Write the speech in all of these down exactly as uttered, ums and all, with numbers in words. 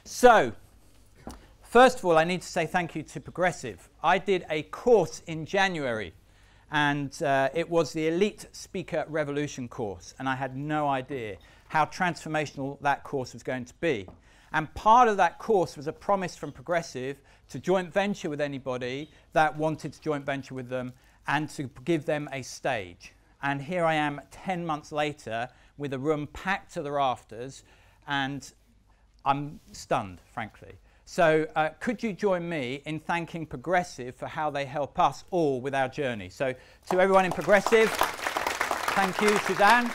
So, first of all, I need to say thank you to Progressive. I did a course in January, and uh, it was the Elite Speaker Revolution course, and I had no idea how transformational that course was going to be. And part of that course was a promise from Progressive to joint venture with anybody that wanted to joint venture with them and to give them a stage. And here I am ten months later with a room packed to the rafters, and I'm stunned, frankly. So uh, could you join me in thanking Progressive for how they help us all with our journey? So to everyone in Progressive, thank you, Suzanne.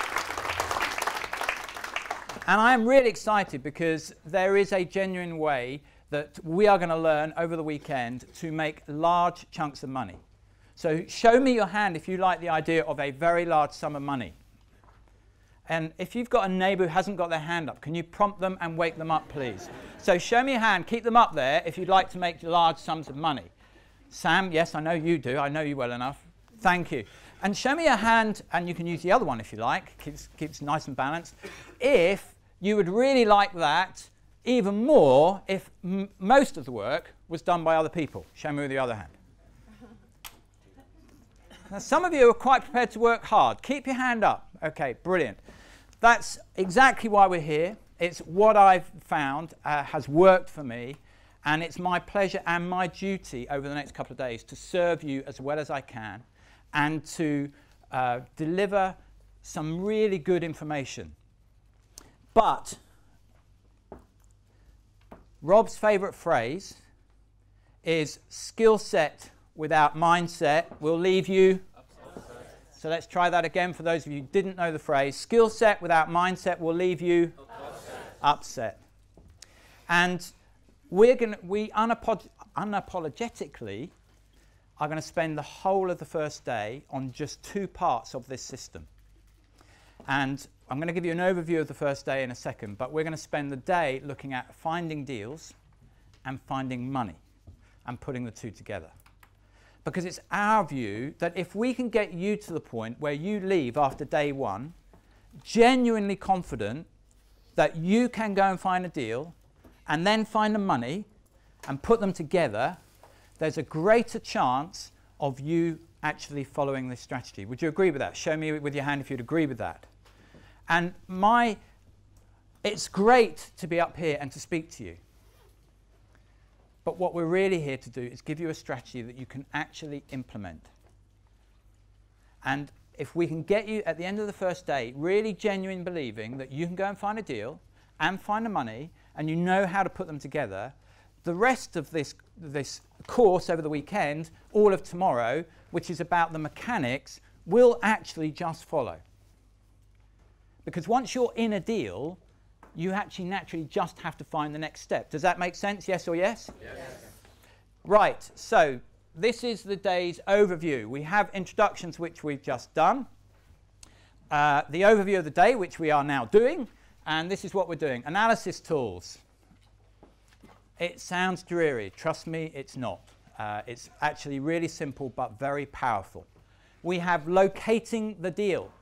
And I am really excited because there is a genuine way that we are going to learn over the weekend to make large chunks of money. So show me your hand if you like the idea of a very large sum of money. And if you've got a neighbour who hasn't got their hand up, can you prompt them and wake them up, please? So show me your hand, keep them up there if you'd like to make large sums of money. Sam, yes, I know you do. I know you well enough. Thank you. And show me your hand, and you can use the other one if you like. Keeps, keeps nice and balanced. If you would really like that even more if m most of the work was done by other people. Show me with the other hand. Now, some of you are quite prepared to work hard. Keep your hand up. OK, brilliant. That's exactly why we're here. It's what I've found uh, has worked for me, and it's my pleasure and my duty over the next couple of days to serve you as well as I can and to uh, deliver some really good information. But Rob's favourite phrase is skill set without mindset will leave you. So let's try that again for those of you who didn't know the phrase. Skill set without mindset will leave you upset. upset. And we're going we unapolog unapologetically are going to spend the whole of the first day on just two parts of this system. And I'm going to give you an overview of the first day in a second, but we're going to spend the day looking at finding deals and finding money and putting the two together. Because it's our view that if we can get you to the point where you leave after day one genuinely confident that you can go and find a deal and then find the money and put them together, there's a greater chance of you actually following this strategy. Would you agree with that? Show me with your hand if you'd agree with that. And my, it's great to be up here and to speak to you. But what we're really here to do is give you a strategy that you can actually implement. And if we can get you at the end of the first day really genuine believing that you can go and find a deal and find the money and you know how to put them together, the rest of this, this course over the weekend, all of tomorrow, which is about the mechanics, will actually just follow. Because once you're in a deal, you actually naturally just have to find the next step. Does that make sense? Yes or yes? Yes. Right, so this is the day's overview. We have introductions, which we've just done. Uh, the overview of the day, which we are now doing. And this is what we're doing. Analysis tools. It sounds dreary. Trust me, it's not. Uh, it's actually really simple, but very powerful. We have locating the deal.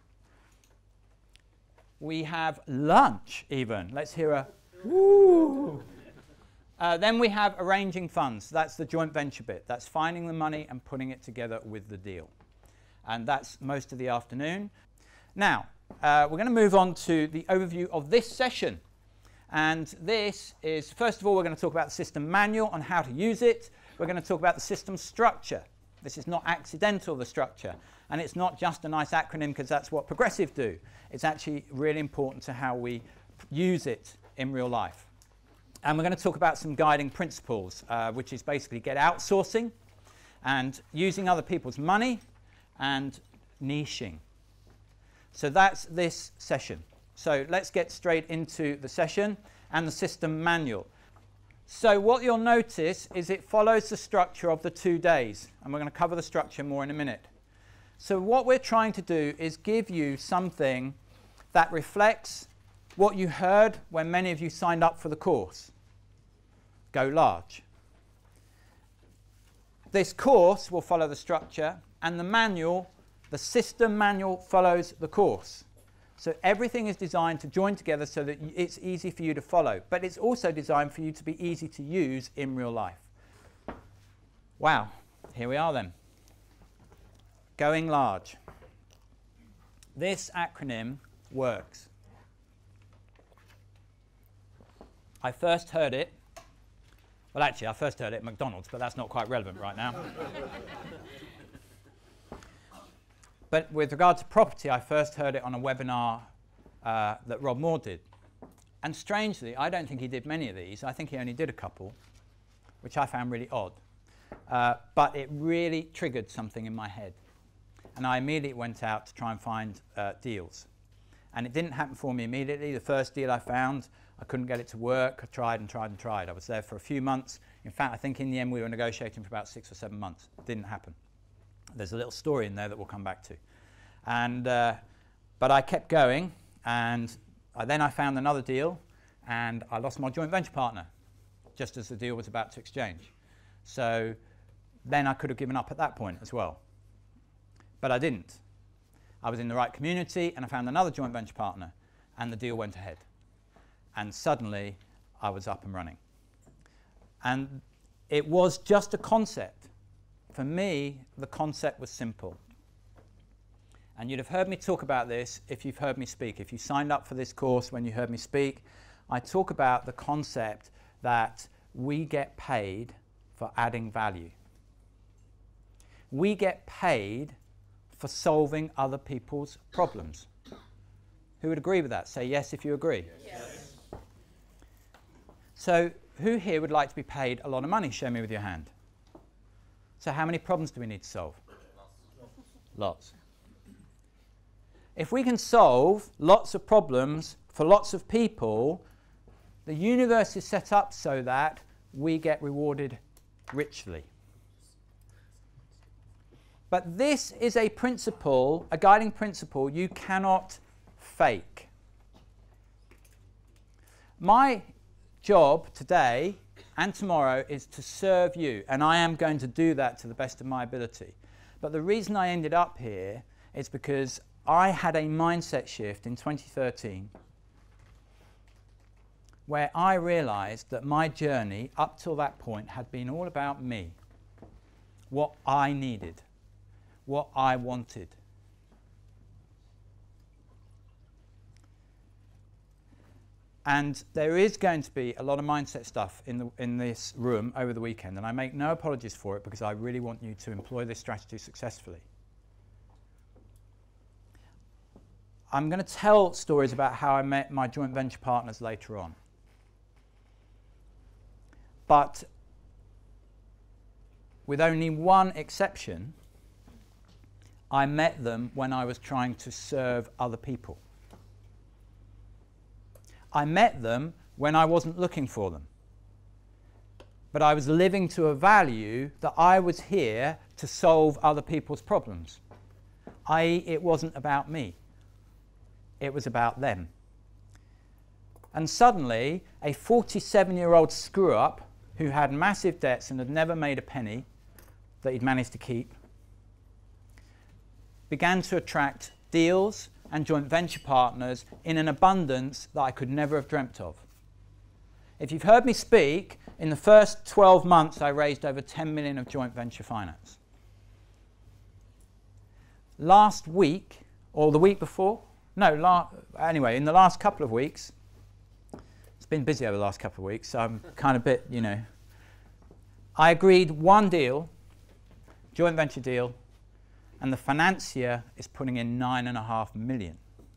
We have lunch, even. Let's hear a woo. Uh, then we have arranging funds. That's the joint venture bit. That's finding the money and putting it together with the deal. And that's most of the afternoon. Now, uh, we're going to move on to the overview of this session. And this is, first of all, we're going to talk about the system manual and how to use it. We're going to talk about the system structure. This is not accidental, the structure. And it's not just a nice acronym because that's what Progressive do. It's actually really important to how we use it in real life. And we're going to talk about some guiding principles, uh, which is basically get outsourcing and using other people's money and niching. So that's this session. So let's get straight into the session and the system manual. So what you'll notice is it follows the structure of the two days. And we're going to cover the structure more in a minute. So what we're trying to do is give you something that reflects what you heard when many of you signed up for the course. Go large. This course will follow the structure, and the manual, the system manual, follows the course. So everything is designed to join together so that it's easy for you to follow. But it's also designed for you to be easy to use in real life. Wow, here we are then. Going large. This acronym works. I first heard it, well actually I first heard it at McDonald's, but that's not quite relevant right now. But with regard to property, I first heard it on a webinar uh, that Rob Moore did. And strangely, I don't think he did many of these. I think he only did a couple, which I found really odd. Uh, but it really triggered something in my head. And I immediately went out to try and find uh, deals. And it didn't happen for me immediately. The first deal I found, I couldn't get it to work. I tried and tried and tried. I was there for a few months. In fact, I think in the end we were negotiating for about six or seven months. It didn't happen. There's a little story in there that we'll come back to. And, uh, but I kept going, and I, then I found another deal, and I lost my joint venture partner, just as the deal was about to exchange. So then I could have given up at that point as well. But I didn't. I was in the right community, and I found another joint venture partner, and the deal went ahead. And suddenly, I was up and running. And it was just a concept. For me, the concept was simple. And you'd have heard me talk about this if you've heard me speak. If you signed up for this course when you heard me speak, I talk about the concept that we get paid for adding value. We get paid for solving other people's problems. Who would agree with that? Say yes if you agree. Yes. So who here would like to be paid a lot of money? Show me with your hand. So how many problems do we need to solve? Lots. If we can solve lots of problems for lots of people, the universe is set up so that we get rewarded richly. But this is a principle, a guiding principle you cannot fake. My job today and tomorrow is to serve you, and I am going to do that to the best of my ability. But the reason I ended up here is because I had a mindset shift in twenty thirteen where I realized that my journey up till that point had been all about me, what I needed, what I wanted. And there is going to be a lot of mindset stuff in, the, in this room over the weekend, and I make no apologies for it because I really want you to employ this strategy successfully. I'm going to tell stories about how I met my joint venture partners later on. But with only one exception, I met them when I was trying to serve other people. I met them when I wasn't looking for them. But I was living to a value that I was here to solve other people's problems. that is, it wasn't about me. It was about them. And suddenly, a forty-seven-year-old screw-up who had massive debts and had never made a penny that he'd managed to keep began to attract deals and joint venture partners in an abundance that I could never have dreamt of. If you've heard me speak, in the first twelve months I raised over ten million of joint venture finance. Last week, or the week before, no, la anyway, in the last couple of weeks, it's been busy over the last couple of weeks, so I'm kind of a bit, you know, I agreed one deal, joint venture deal, and the financier is putting in nine and a half million.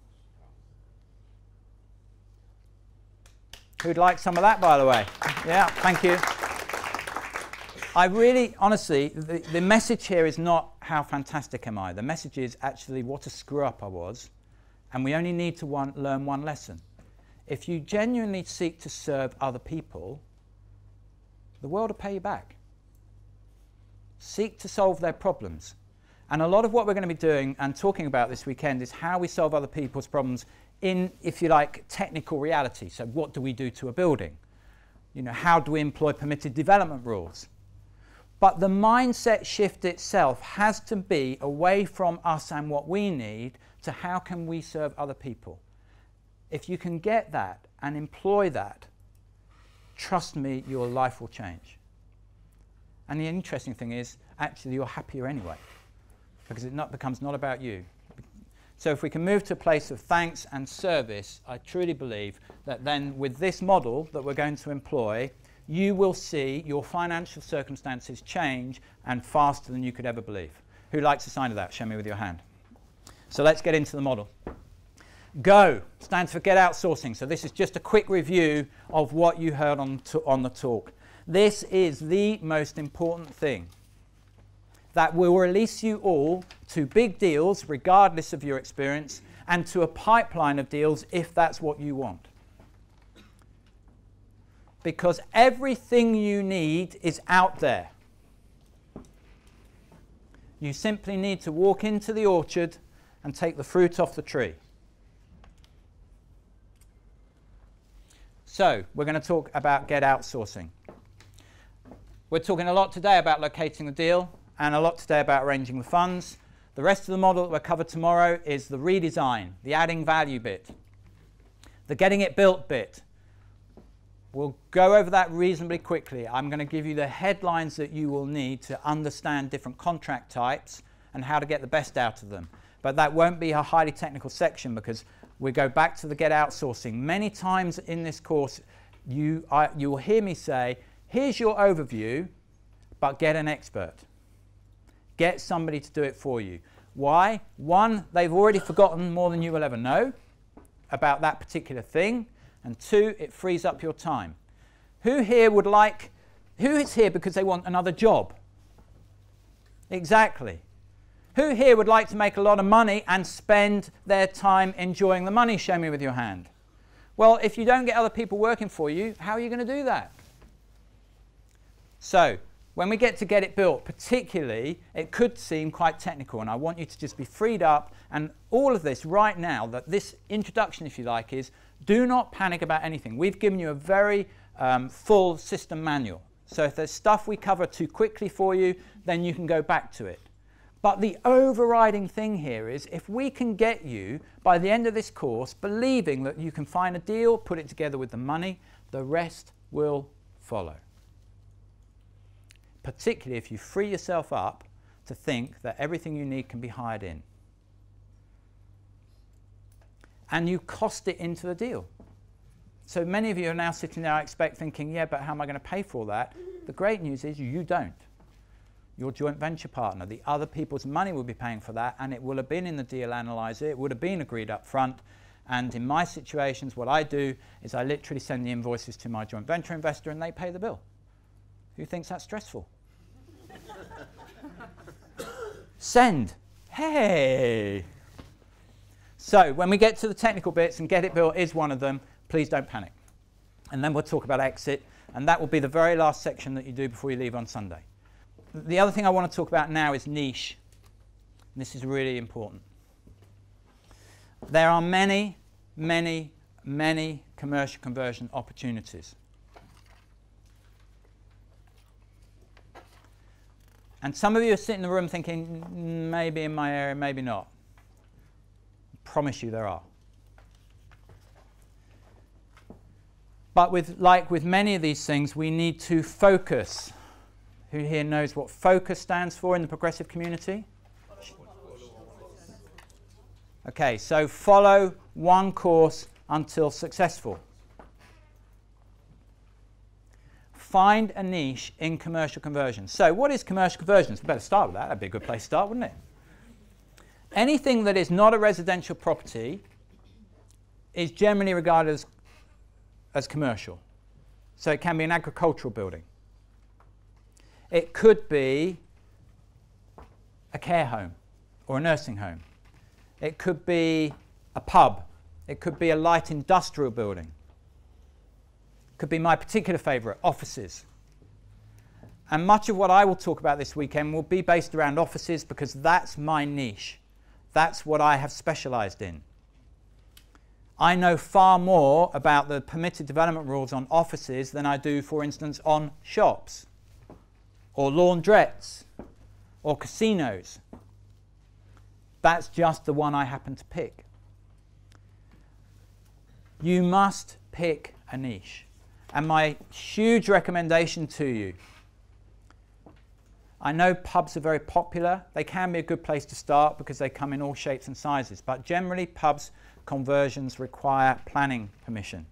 Who'd like some of that, by the way? Yeah, thank you. I really, honestly, the, the message here is not how fantastic am I. The message is actually what a screw up I was, and we only need to one, learn one lesson. If you genuinely seek to serve other people, the world will pay you back. Seek to solve their problems. And a lot of what we're going to be doing and talking about this weekend is how we solve other people's problems in, if you like, technical reality. So what do we do to a building? You know, how do we employ permitted development rules? But the mindset shift itself has to be away from us and what we need to how can we serve other people. If you can get that and employ that, trust me, your life will change. And the interesting thing is, actually, you're happier anyway, because it not becomes not about you. So if we can move to a place of thanks and service, I truly believe that then with this model that we're going to employ, you will see your financial circumstances change and faster than you could ever believe. Who likes a sign of that? Show me with your hand. So let's get into the model. GO stands for Get Outsourcing. So this is just a quick review of what you heard on, on the talk. This is the most important thing that will release you all to big deals, regardless of your experience, and to a pipeline of deals if that's what you want. Because everything you need is out there. You simply need to walk into the orchard and take the fruit off the tree. So, we're going to talk about Get Outsourcing. We're talking a lot today about locating the deal and a lot today about arranging the funds. The rest of the model that we'll cover tomorrow is the redesign, the adding value bit, the getting it built bit. We'll go over that reasonably quickly. I'm going to give you the headlines that you will need to understand different contract types and how to get the best out of them. But that won't be a highly technical section because we go back to the Get Outsourcing. Many times in this course, you, I, you will hear me say, here's your overview, but get an expert. Get somebody to do it for you. Why? One, they've already forgotten more than you will ever know about that particular thing. And two, it frees up your time. Who here would like, who is here because they want another job? Exactly. Who here would like to make a lot of money and spend their time enjoying the money? Show me with your hand. Well, if you don't get other people working for you, how are you going to do that? So, when we get to get it built, particularly, it could seem quite technical, and I want you to just be freed up. And all of this right now, that this introduction, if you like, is do not panic about anything. We've given you a very um, full system manual. So if there's stuff we cover too quickly for you, then you can go back to it. But the overriding thing here is if we can get you, by the end of this course, believing that you can find a deal, put it together with the money, the rest will follow. Particularly if you free yourself up to think that everything you need can be hired in. And you cost it into the deal. So many of you are now sitting there, I expect, thinking, yeah, but how am I going to pay for all that? The great news is you don't. Your joint venture partner, the other people's money will be paying for that, and it will have been in the deal analyzer, it would have been agreed up front. And in my situations, what I do is I literally send the invoices to my joint venture investor and they pay the bill. Who thinks that's stressful? Send. Hey! So when we get to the technical bits, and get it built is one of them, please don't panic. And then we'll talk about exit, and that will be the very last section that you do before you leave on Sunday. The other thing I want to talk about now is niche. This is really important. There are many, many, many commercial conversion opportunities. And some of you are sitting in the room thinking, maybe in my area, maybe not. I promise you there are. But with, like with many of these things, we need to focus. Who here knows what focus stands for in the progressive community? Okay, so follow one course until successful. Find a niche in commercial conversions. So what is commercial conversions? We better start with that. That'd be a good place to start, wouldn't it? Anything that is not a residential property is generally regarded as, as commercial. So it can be an agricultural building. It could be a care home or a nursing home. It could be a pub. It could be a light industrial building. Could be my particular favourite, offices. And much of what I will talk about this weekend will be based around offices because that's my niche. That's what I have specialised in. I know far more about the permitted development rules on offices than I do, for instance, on shops. or laundrettes, or casinos. That's just the one I happen to pick. You must pick a niche. And my huge recommendation to you, I know pubs are very popular. They can be a good place to start because they come in all shapes and sizes. But generally, pubs conversions require planning permission.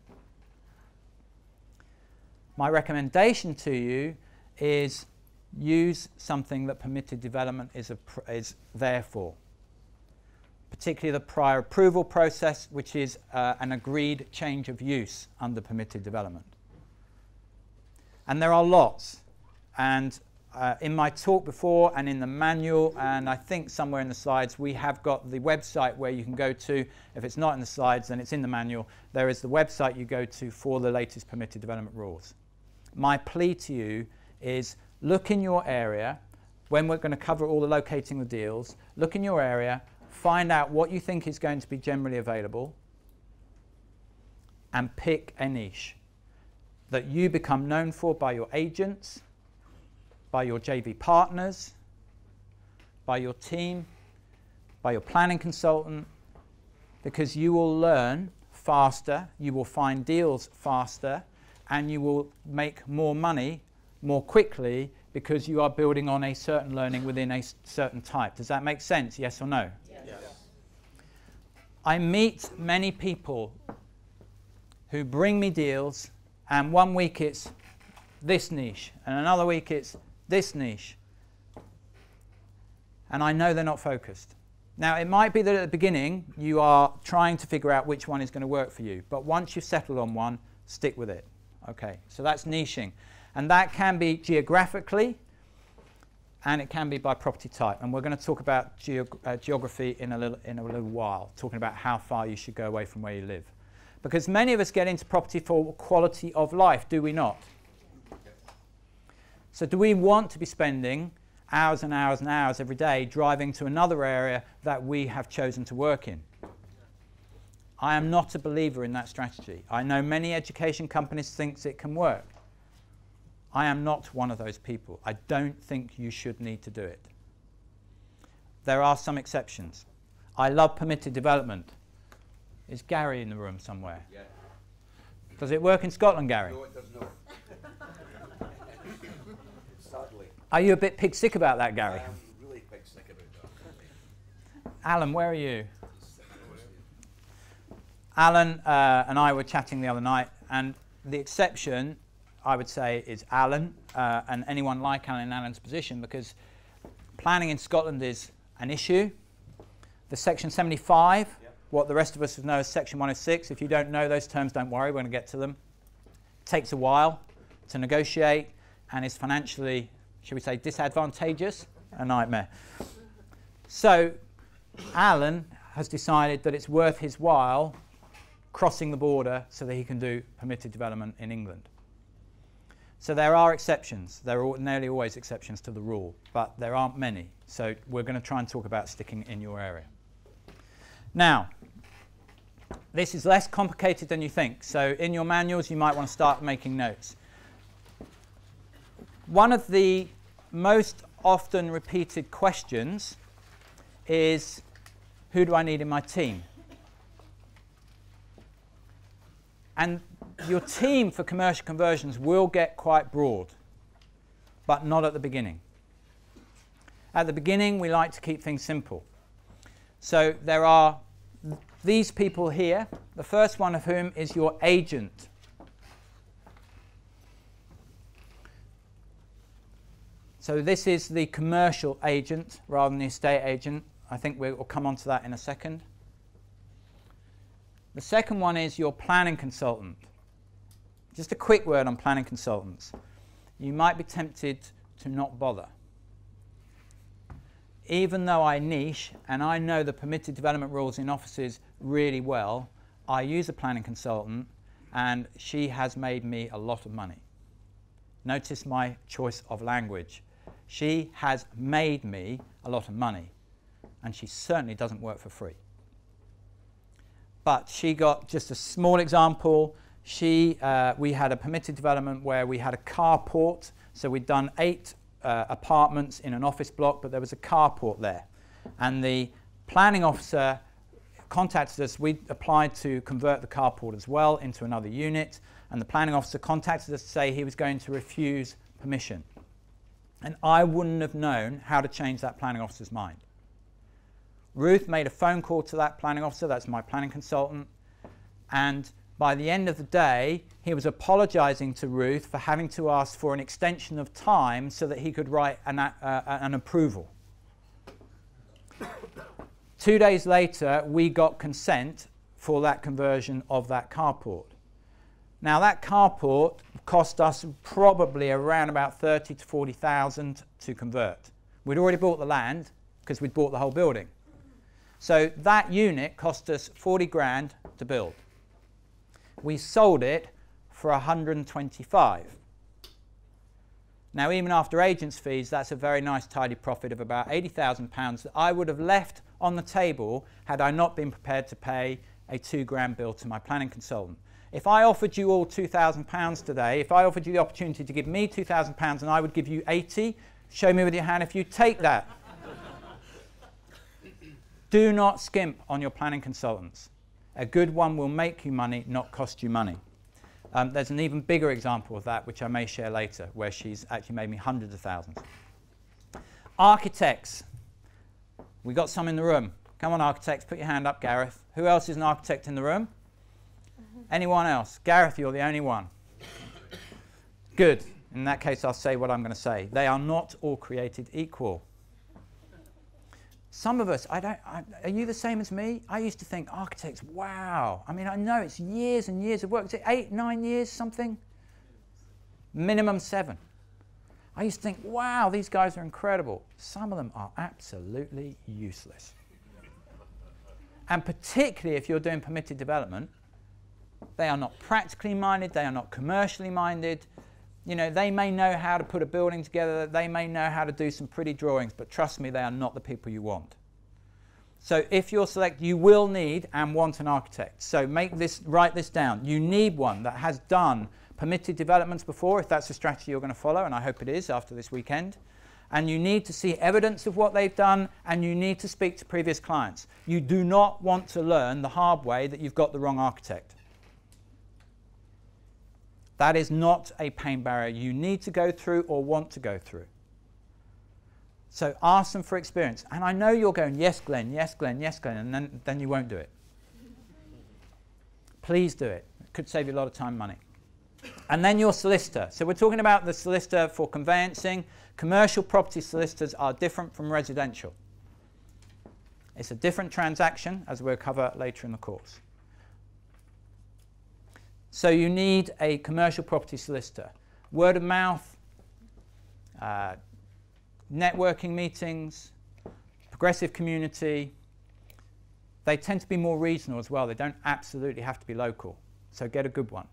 My recommendation to you is use something that permitted development is, a pr is there for. Particularly the prior approval process, which is uh, an agreed change of use under permitted development. And there are lots. And uh, in my talk before and in the manual, and I think somewhere in the slides, we have got the website where you can go to. If it's not in the slides, then it's in the manual. There is the website you go to for the latest permitted development rules. My plea to you is look in your area, when we're going to cover all the locating the deals, look in your area, find out what you think is going to be generally available, and pick a niche that you become known for by your agents, by your J V partners, by your team, by your planning consultant, because you will learn faster, you will find deals faster, and you will make more money more quickly because you are building on a certain learning within a certain type. Does that make sense? Yes or no? Yes. Yes. I meet many people who bring me deals, and one week it's this niche, and another week it's this niche. And I know they're not focused. Now, it might be that at the beginning you are trying to figure out which one is going to work for you, but once you've settled on one, stick with it. Okay, so that's niching. And that can be geographically, and it can be by property type. And we're going to talk about geog uh, geography in a, little, in a little while, talking about how far you should go away from where you live. Because many of us get into property for quality of life, do we not? So do we want to be spending hours and hours and hours every day driving to another area that we have chosen to work in? I am not a believer in that strategy. I know many education companies think it can work. I am not one of those people. I don't think you should need to do it. There are some exceptions. I love permitted development. Is Gary in the room somewhere? Yeah. Does it work in Scotland, Gary? No, it does not. Sadly. Are you a bit pig sick about that, Gary? I am really pig sick about that. Alan, where are you? Alan uh, and I were chatting the other night, and the exception, I would say, is Alan uh, and anyone like Alan in Alan's position, because planning in Scotland is an issue. The Section seventy-five, yep. What the rest of us know as Section one oh six, if you don't know those terms, don't worry, we're going to get to them. It takes a while to negotiate and is financially, should we say, disadvantageous, a nightmare. So Alan has decided that it's worth his while crossing the border so that he can do permitted development in England. So there are exceptions. There are nearly always exceptions to the rule, but there aren't many. So we're going to try and talk about sticking in your area. Now, this is less complicated than you think. So in your manuals, you might want to start making notes. One of the most often repeated questions is, who do I need in my team? And your team for commercial conversions will get quite broad, but not at the beginning. At the beginning, we like to keep things simple. So there are these people here, the first one of whom is your agent. So this is the commercial agent rather than the estate agent. I think we'll come on to that in a second. The second one is your planning consultant. Just a quick word on planning consultants. You might be tempted to not bother. Even though I niche and I know the permitted development rules in offices really well, I use a planning consultant and she has made me a lot of money. Notice my choice of language. She has made me a lot of money, and she certainly doesn't work for free. But she got, just a small example, she, uh, we had a permitted development where we had a carport, so we'd done eight uh, apartments in an office block, but there was a carport there. And the planning officer contacted us. We applied to convert the carport as well into another unit, and the planning officer contacted us to say he was going to refuse permission. And I wouldn't have known how to change that planning officer's mind. Ruth made a phone call to that planning officer, that's my planning consultant, and by the end of the day, he was apologizing to Ruth for having to ask for an extension of time so that he could write an, uh, an approval. Two days later, we got consent for that conversion of that carport. Now, that carport cost us probably around about thirty to forty thousand to convert. We'd already bought the land because we'd bought the whole building. So that unit cost us forty grand to build. We sold it for one hundred twenty-five. Now, even after agents' fees, that's a very nice tidy profit of about eighty thousand pounds that I would have left on the table had I not been prepared to pay a two grand bill to my planning consultant. If I offered you all two thousand pounds today, if I offered you the opportunity to give me two thousand pounds and I would give you eighty, show me with your hand if you take that. Do not skimp on your planning consultants. A good one will make you money, not cost you money. Um, there's an even bigger example of that, which I may share later, where she's actually made me hundreds of thousands. Architects. We got some in the room. Come on, architects, put your hand up, Gareth. Who else is an architect in the room? Mm-hmm. Anyone else? Gareth, you're the only one. Good. In that case, I'll say what I'm going to say. They are not all created equal. Some of us, I don't, I, are you the same as me? I used to think architects, wow. I mean, I know it's years and years of work. Is it eight, nine years, something? Minimum seven. I used to think, wow, these guys are incredible. Some of them are absolutely useless. And particularly if you're doing permitted development, they are not practically minded, they are not commercially minded. You know, they may know how to put a building together, they may know how to do some pretty drawings, but trust me, they are not the people you want. So if you're select, you will need and want an architect. So make this, write this down. You need one that has done permitted developments before, if that's the strategy you're going to follow, and I hope it is after this weekend. And you need to see evidence of what they've done, and you need to speak to previous clients. You do not want to learn the hard way that you've got the wrong architect. That is not a pain barrier you need to go through or want to go through. So ask them for experience. And I know you're going, yes, Glenn, yes, Glenn, yes, Glenn, and then, then you won't do it. Please do it. It could save you a lot of time and money. And then your solicitor. So we're talking about the solicitor for conveyancing. Commercial property solicitors are different from residential. It's a different transaction, as we'll cover later in the course. So you need a commercial property solicitor. Word of mouth, uh, networking meetings, progressive community. They tend to be more regional as well. They don't absolutely have to be local. So get a good one.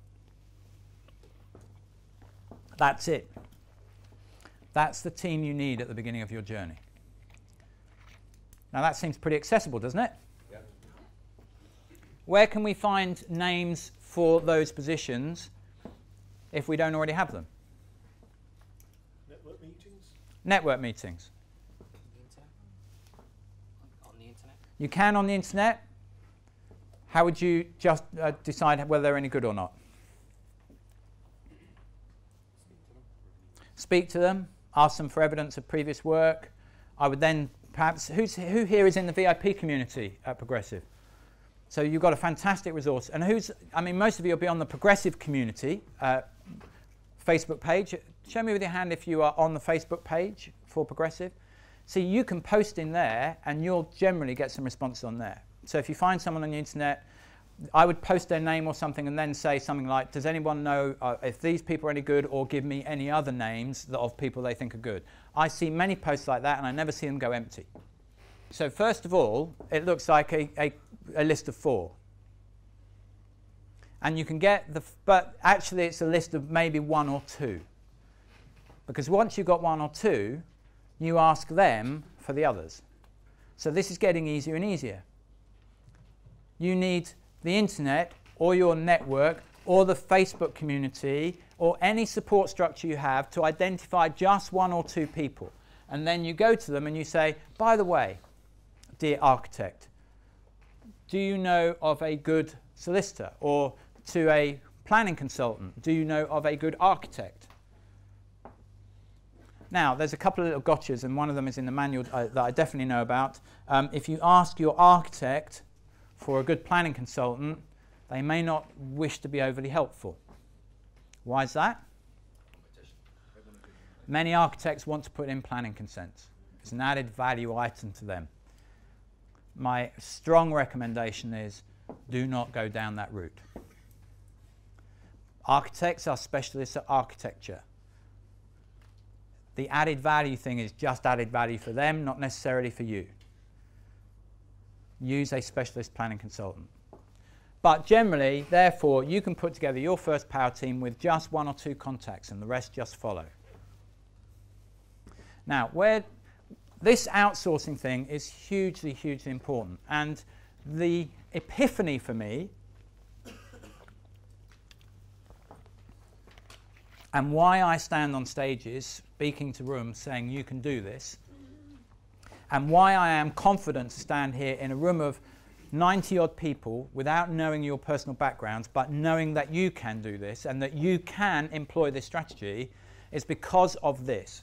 That's it. That's the team you need at the beginning of your journey. Now that seems pretty accessible, doesn't it? Yeah. Where can we find names for those positions if we don't already have them? Network meetings? Network meetings. On the internet? You can on the internet. How would you just uh, decide whether they're any good or not? Speak to them, ask them for evidence of previous work. I would then perhaps, who's, who here is in the V I P community at Progressive? So you've got a fantastic resource. And who's, I mean, most of you will be on the Progressive community uh, Facebook page. Show me with your hand if you are on the Facebook page for Progressive. So you can post in there and you'll generally get some response on there. So if you find someone on the internet, I would post their name or something and then say something like, does anyone know uh, if these people are any good, or give me any other names that of people they think are good. I see many posts like that and I never see them go empty. So first of all, it looks like a, a, a list of four. And you can get the, but actually it's a list of maybe one or two. Because once you've got one or two, you ask them for the others. So this is getting easier and easier. You need the internet or your network or the Facebook community or any support structure you have to identify just one or two people. And then you go to them and you say, by the way, dear architect, do you know of a good solicitor? Or to a planning consultant, do you know of a good architect? Now, there's a couple of little gotchas, and one of them is in the manual uh, that I definitely know about. Um, if you ask your architect for a good planning consultant, they may not wish to be overly helpful. Why is that? Many architects want to put in planning consents. It's an added value item to them. My strong recommendation is do not go down that route. Architects are specialists at architecture. The added value thing is just added value for them, not necessarily for you. Use a specialist planning consultant. But generally, therefore, you can put together your first power team with just one or two contacts and the rest just follow. Now, where this outsourcing thing is hugely, hugely important. And the epiphany for me, and why I stand on stages speaking to rooms saying you can do this, and why I am confident to stand here in a room of ninety odd people without knowing your personal backgrounds, but knowing that you can do this and that you can employ this strategy, is because of this.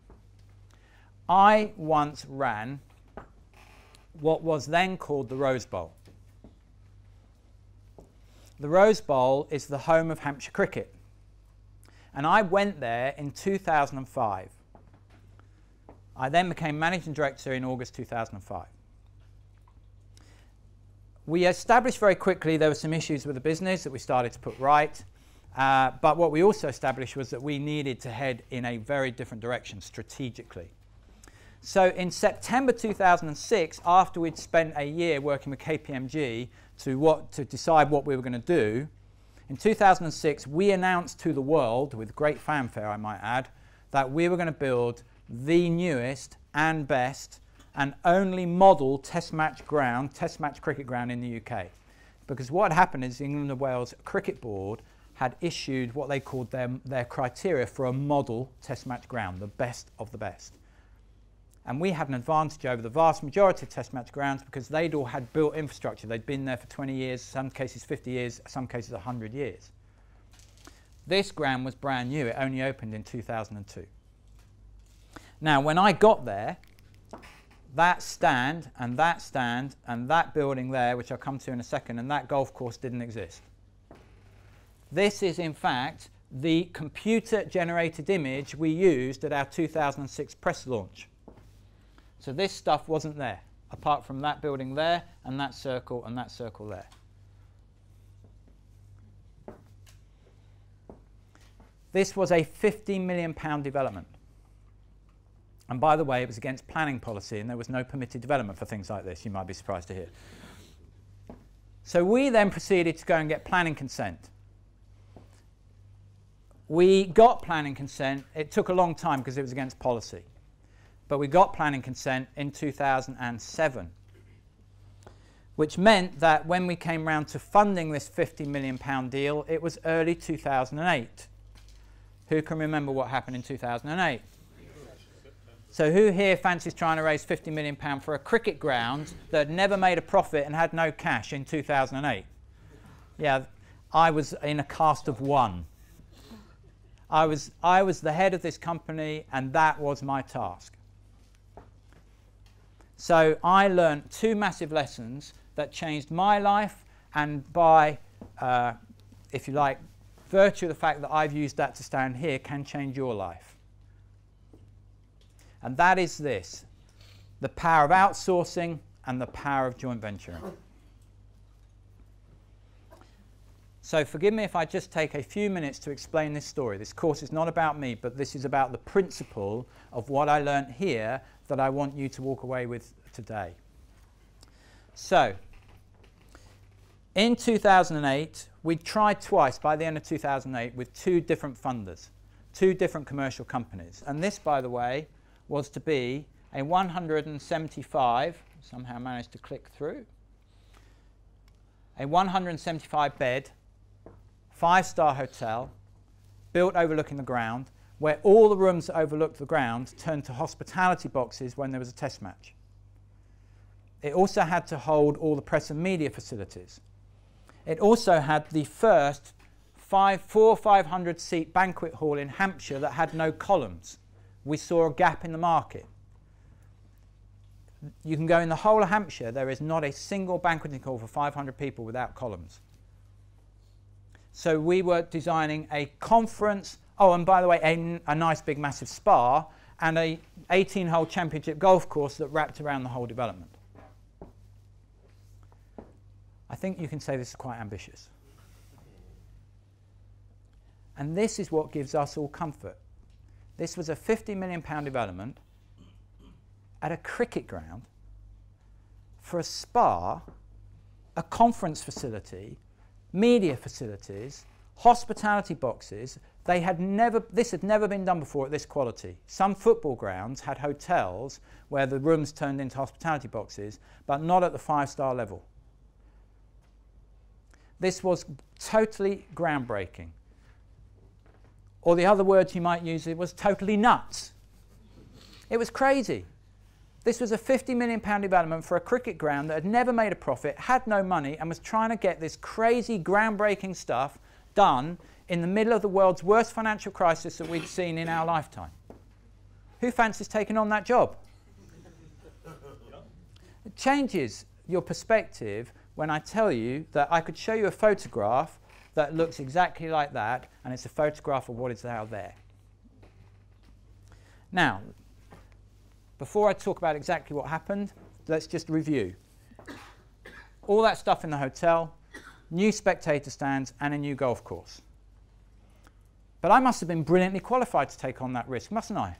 I once ran what was then called the Rose Bowl. The Rose Bowl is the home of Hampshire cricket. And I went there in two thousand five. I then became managing director in August two thousand five. We established very quickly there were some issues with the business that we started to put right. Uh, but what we also established was that we needed to head in a very different direction strategically. So in September two thousand six, after we'd spent a year working with K P M G to, what, to decide what we were going to do, in two thousand six we announced to the world, with great fanfare I might add, that we were going to build the newest and best and only model test match ground, test match cricket ground in the U K. Because what had happened is the England and Wales Cricket Board had issued what they called their, their criteria for a model test match ground, the best of the best. And we had an advantage over the vast majority of test match grounds because they'd all had built infrastructure. They'd been there for twenty years, some cases fifty years, some cases one hundred years. This ground was brand new. It only opened in two thousand two. Now, when I got there, that stand and that stand and that building there, which I'll come to in a second, and that golf course didn't exist. This is, in fact, the computer-generated image we used at our two thousand six press launch. So this stuff wasn't there, apart from that building there, and that circle, and that circle there. This was a fifty million pound development. And by the way, it was against planning policy, and there was no permitted development for things like this, you might be surprised to hear. So we then proceeded to go and get planning consent. We got planning consent. It took a long time because it was against policy. But we got planning consent in two thousand seven, which meant that when we came round to funding this fifty million pound deal, it was early two thousand eight. Who can remember what happened in two thousand eight? So who here fancies trying to raise fifty million pounds for a cricket ground that had never made a profit and had no cash in two thousand eight? Yeah, I was in a cast of one. I was, I was the head of this company, and that was my task. So I learned two massive lessons that changed my life, and by, uh, if you like, virtue of the fact that I've used that to stand here, can change your life. And that is this: the power of outsourcing and the power of joint venturing. So forgive me if I just take a few minutes to explain this story. This course is not about me, but this is about the principle of what I learned here that I want you to walk away with today. So, in two thousand eight, we tried twice by the end of two thousand eight with two different funders, two different commercial companies. And this, by the way, was to be a one hundred seventy-five, somehow managed to click through, a one hundred seventy-five bed, five-star hotel, built overlooking the ground, where all the rooms that overlooked the ground turned to hospitality boxes when there was a test match. It also had to hold all the press and media facilities. It also had the first five, four or five hundred seat banquet hall in Hampshire that had no columns. We saw a gap in the market. You can go in the whole of Hampshire, there is not a single banqueting hall for five hundred people without columns. So we were designing a conference, oh, and by the way, a, a nice big massive spa and a eighteen hole championship golf course that wrapped around the whole development. I think you can say this is quite ambitious. And this is what gives us all comfort. This was a fifty million pound development at a cricket ground for a spa, a conference facility, media facilities, hospitality boxes. They had never, this had never been done before at this quality. Some football grounds had hotels where the rooms turned into hospitality boxes, but not at the five-star level. This was totally groundbreaking. Or the other words you might use, it was totally nuts. It was crazy. This was a fifty million pound development for a cricket ground that had never made a profit, had no money, and was trying to get this crazy, groundbreaking stuff done in the middle of the world's worst financial crisis that we'd seen in our lifetime. Who fancies taking on that job? It changes your perspective when I tell you that I could show you a photograph that looks exactly like that, and it's a photograph of what is out there. Now, before I talk about exactly what happened, let's just review. All that stuff in the hotel, new spectator stands, and a new golf course. But I must have been brilliantly qualified to take on that risk, mustn't I?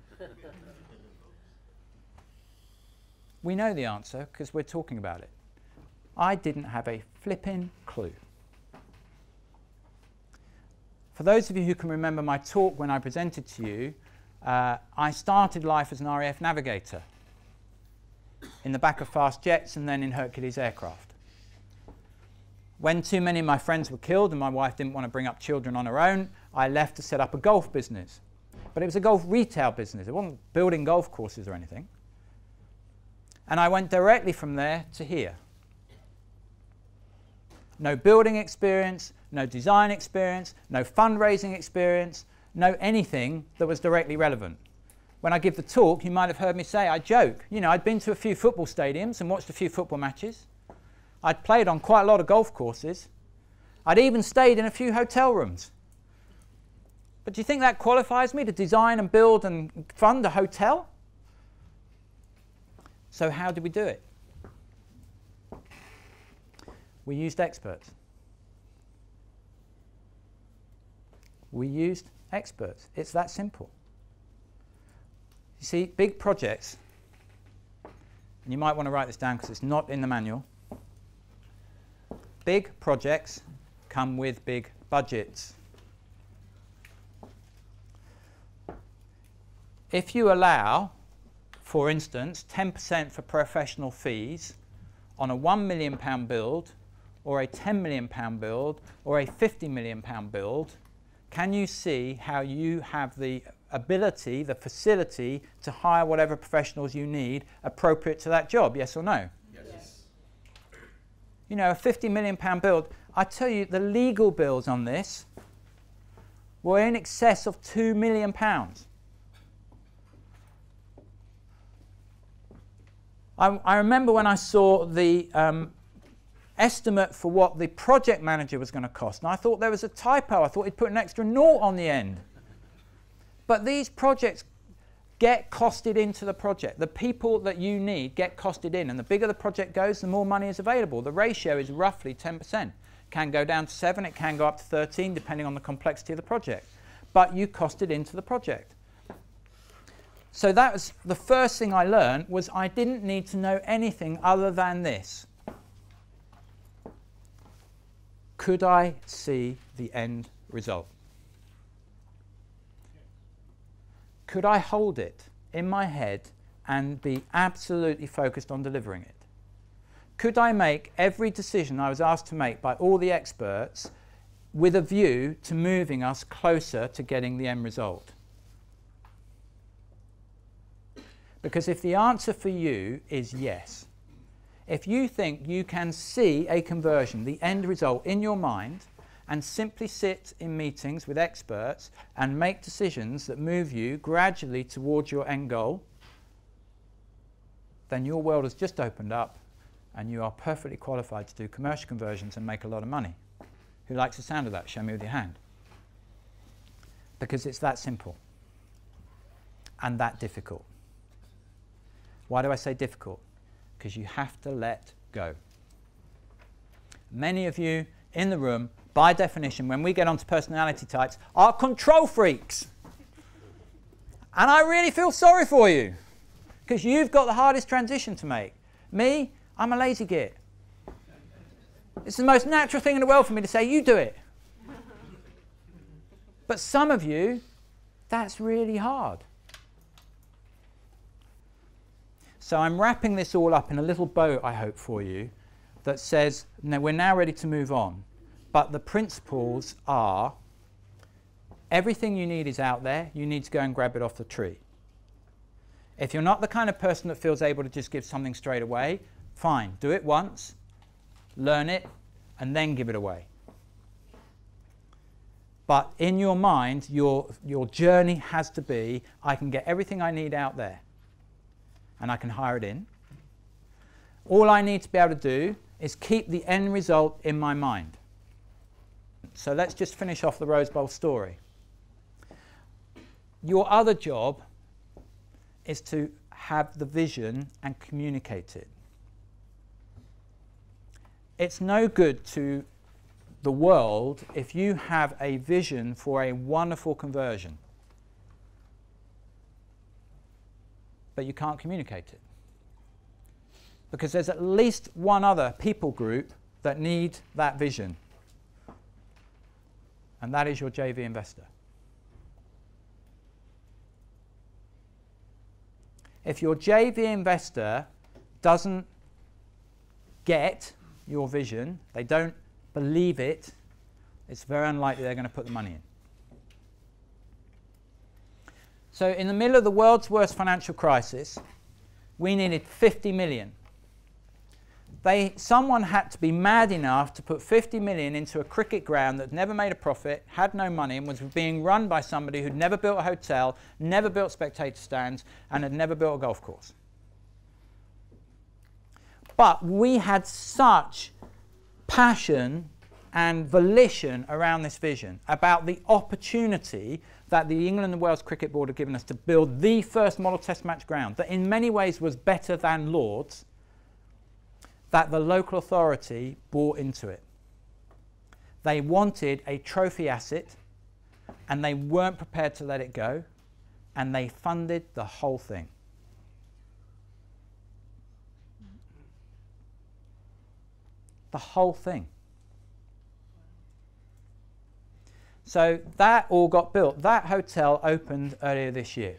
We know the answer because we're talking about it. I didn't have a flipping clue. For those of you who can remember my talk when I presented to you, uh, I started life as an R A F navigator in the back of fast jets and then in Hercules aircraft. When too many of my friends were killed and my wife didn't want to bring up children on her own, I left to set up a golf business. But it was a golf retail business. It wasn't building golf courses or anything. And I went directly from there to here. No building experience, no design experience, no fundraising experience, no anything that was directly relevant. When I give the talk, you might have heard me say, I joke. You know, I'd been to a few football stadiums and watched a few football matches. I'd played on quite a lot of golf courses. I'd even stayed in a few hotel rooms. But do you think that qualifies me to design and build and fund a hotel? So how did we do it? We used experts. We used experts. It's that simple. You see, big projects, and you might want to write this down because it's not in the manual. Big projects come with big budgets. If you allow, for instance, ten percent for professional fees on a one million pound build, or a ten million pound build, or a fifty million pound build, can you see how you have the ability, the facility to hire whatever professionals you need appropriate to that job, yes or no? Yes. You know, a fifty million pound build, I tell you, the legal bills on this were in excess of two million pounds. I, I remember when I saw the um, estimate for what the project manager was going to cost, and I thought there was a typo. I thought he'd put an extra naught on the end. But these projects get costed into the project. The people that you need get costed in, and the bigger the project goes, the more money is available. The ratio is roughly ten percent. It can go down to seven, it can go up to thirteen, depending on the complexity of the project. But you cost it into the project. So that was the first thing I learned, was I didn't need to know anything other than this. Could I see the end result? Could I hold it in my head and be absolutely focused on delivering it? Could I make every decision I was asked to make by all the experts with a view to moving us closer to getting the end result. Because if the answer for you is yes, if you think you can see a conversion, the end result in your mind, and simply sit in meetings with experts and make decisions that move you gradually towards your end goal, then your world has just opened up and you are perfectly qualified to do commercial conversions and make a lot of money. Who likes the sound of that? Show me with your hand. Because it's that simple and that difficult. Why do I say difficult? Because you have to let go. Many of you in the room, by definition, when we get onto personality types, are control freaks. And I really feel sorry for you, because you've got the hardest transition to make. Me, I'm a lazy git. It's the most natural thing in the world for me to say, you do it. But some of you, that's really hard. So I'm wrapping this all up in a little bow, I hope, for you, that says, no, we're now ready to move on. But the principles are, everything you need is out there. You need to go and grab it off the tree. If you're not the kind of person that feels able to just give something straight away, fine, do it once, learn it, and then give it away. But in your mind, your, your journey has to be, I can get everything I need out there, and I can hire it in. All I need to be able to do is keep the end result in my mind. So let's just finish off the Rose Bowl story. Your other job is to have the vision and communicate it. It's no good to the world if you have a vision for a wonderful conversion, but you can't communicate it. Because there's at least one other people group that need that vision, and that is your J V investor. If your J V investor doesn't get your vision, they don't believe it, it's very unlikely they're going to put the money in. So in the middle of the world's worst financial crisis, we needed fifty million. They, someone had to be mad enough to put fifty million into a cricket ground that never made a profit, had no money, and was being run by somebody who'd never built a hotel, never built spectator stands, and had never built a golf course. But we had such passion and volition around this vision about the opportunity that the England and Wales Cricket Board had given us to build the first model test match ground that in many ways was better than Lord's, that the local authority bought into it. They wanted a trophy asset and they weren't prepared to let it go, and they funded the whole thing. The whole thing. So that all got built. That hotel opened earlier this year.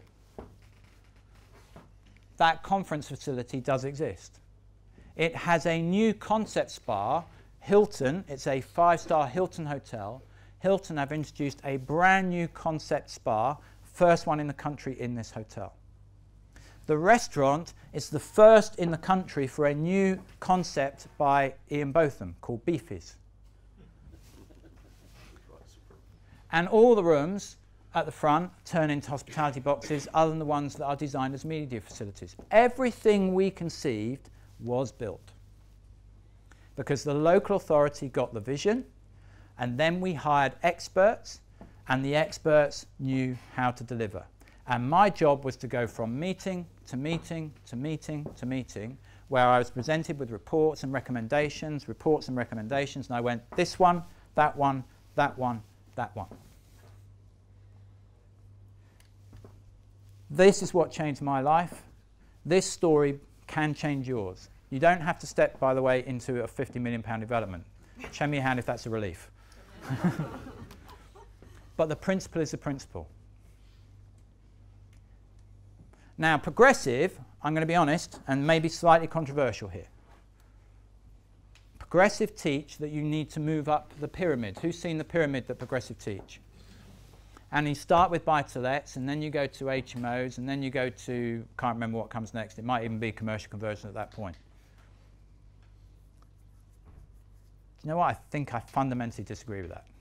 That conference facility does exist. It has a new concept spa, Hilton. It's a five-star Hilton hotel. Hilton have introduced a brand new concept spa, first one in the country in this hotel. The restaurant is the first in the country for a new concept by Ian Botham called Beefy's. And all the rooms at the front turn into hospitality boxes other than the ones that are designed as media facilities. Everything we conceived was built because the local authority got the vision, and then we hired experts, and the experts knew how to deliver. And my job was to go from meeting to meeting to meeting to meeting, where I was presented with reports and recommendations, reports and recommendations, and I went, this one, that one, that one, that one. This is what changed my life. This story can change yours. You don't have to step, by the way, into a fifty million pound development. Show me your hand if that's a relief. But the principle is the principle. Now, progressive, I'm going to be honest, and maybe slightly controversial here. Progressive teach that you need to move up the pyramid. Who's seen the pyramid that Progressive teach? And you start with buy-to-lets, and then you go to H M Os, and then you go to, can't remember what comes next. It might even be commercial conversion at that point. Do you know what? I think I fundamentally disagree with that.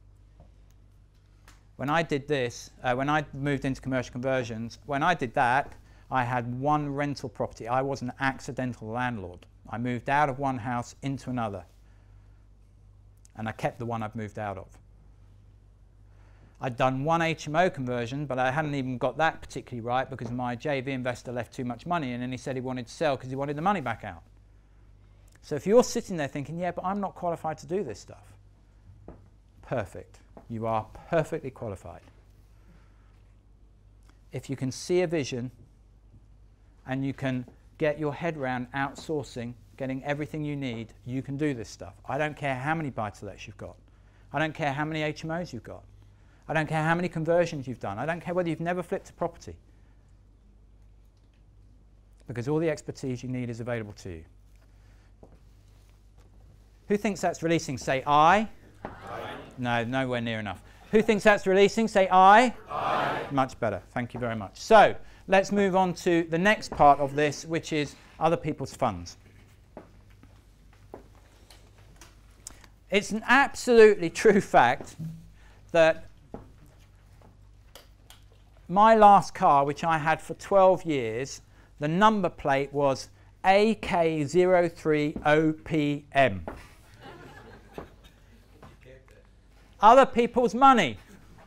When I did this, uh, when I moved into commercial conversions, when I did that, I had one rental property. I was an accidental landlord. I moved out of one house into another, and I kept the one I've moved out of. I'd done one H M O conversion, but I hadn't even got that particularly right because my J V investor left too much money in, and he said he wanted to sell because he wanted the money back out. So if you're sitting there thinking, yeah, but I'm not qualified to do this stuff, perfect. You are perfectly qualified. If you can see a vision and you can get your head around outsourcing, getting everything you need, you can do this stuff. I don't care how many buy-to-lets you've got. I don't care how many H M Os you've got. I don't care how many conversions you've done. I don't care whether you've never flipped a property. Because all the expertise you need is available to you. Who thinks that's releasing? Say aye. Aye. No, nowhere near enough. Who thinks that's releasing? Say aye. Aye. Much better. Thank you very much. So let's move on to the next part of this, which is other people's funds. It's an absolutely true fact that my last car, which I had for twelve years, the number plate was A K zero three O P M. Other people's money.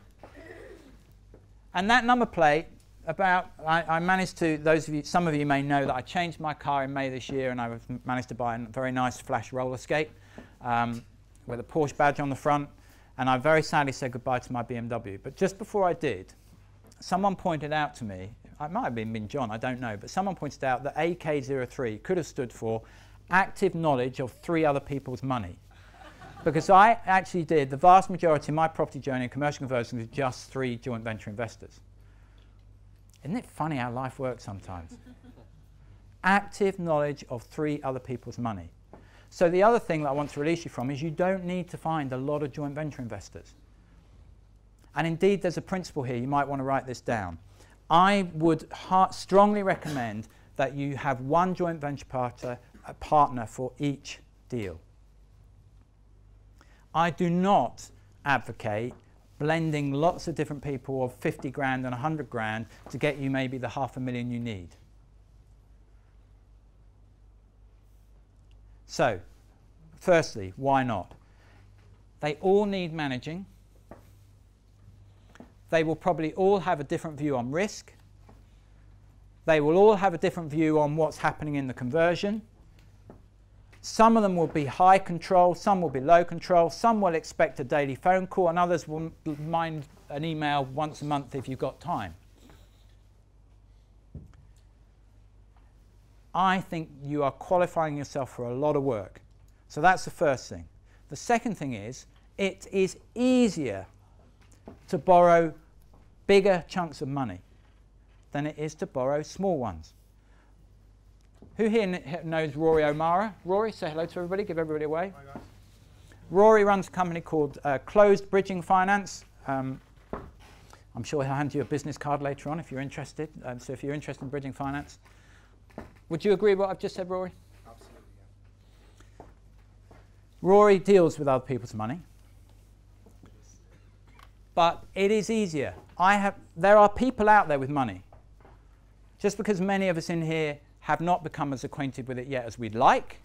And that number plate, about, I, I managed to, those of you, some of you may know that I changed my car in May this year, and I managed to buy a very nice flash roller skate um, with a Porsche badge on the front, and I very sadly said goodbye to my B M W. But just before I did, someone pointed out to me, it might have been, been John, I don't know, but someone pointed out that A K zero three could have stood for active knowledge of three other people's money. Because I actually did the vast majority of my property journey in commercial conversions with just three joint venture investors. Isn't it funny how life works sometimes? Active knowledge of three other people's money. So the other thing that I want to release you from is you don't need to find a lot of joint venture investors. And indeed, there's a principle here. You might want to write this down. I would strongly recommend that you have one joint venture partner, a partner for each deal. I do not advocate blending lots of different people of fifty grand and one hundred grand to get you maybe the half a million you need. So, firstly, why not? They all need managing. They will probably all have a different view on risk. They will all have a different view on what's happening in the conversion. Some of them will be high control, some will be low control, some will expect a daily phone call, and others will mind an email once a month if you've got time. I think you are qualifying yourself for a lot of work. So that's the first thing. The second thing is, it is easier to borrow bigger chunks of money than it is to borrow small ones. Who here knows Rory O'Mara? Rory, say hello to everybody, give everybody away. Hi guys. Rory runs a company called uh, Closed Bridging Finance. Um, I'm sure he'll hand you a business card later on if you're interested. Um, so if you're interested in bridging finance. Would you agree with what I've just said, Rory? Absolutely, yeah. Rory deals with other people's money. But it is easier. I have, there are people out there with money. Just because many of us in here have not become as acquainted with it yet as we'd like,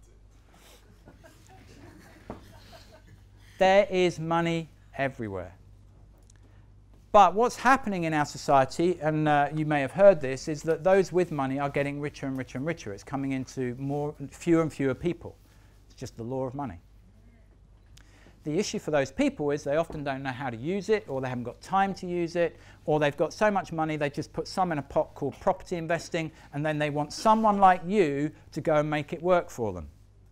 there is money everywhere. But what's happening in our society, and uh, you may have heard this, is that those with money are getting richer and richer and richer. It's coming into more, fewer and fewer people. It's just the law of money. The issue for those people is they often don't know how to use it, or they haven't got time to use it, or they've got so much money they just put some in a pot called property investing, and then they want someone like you to go and make it work for them.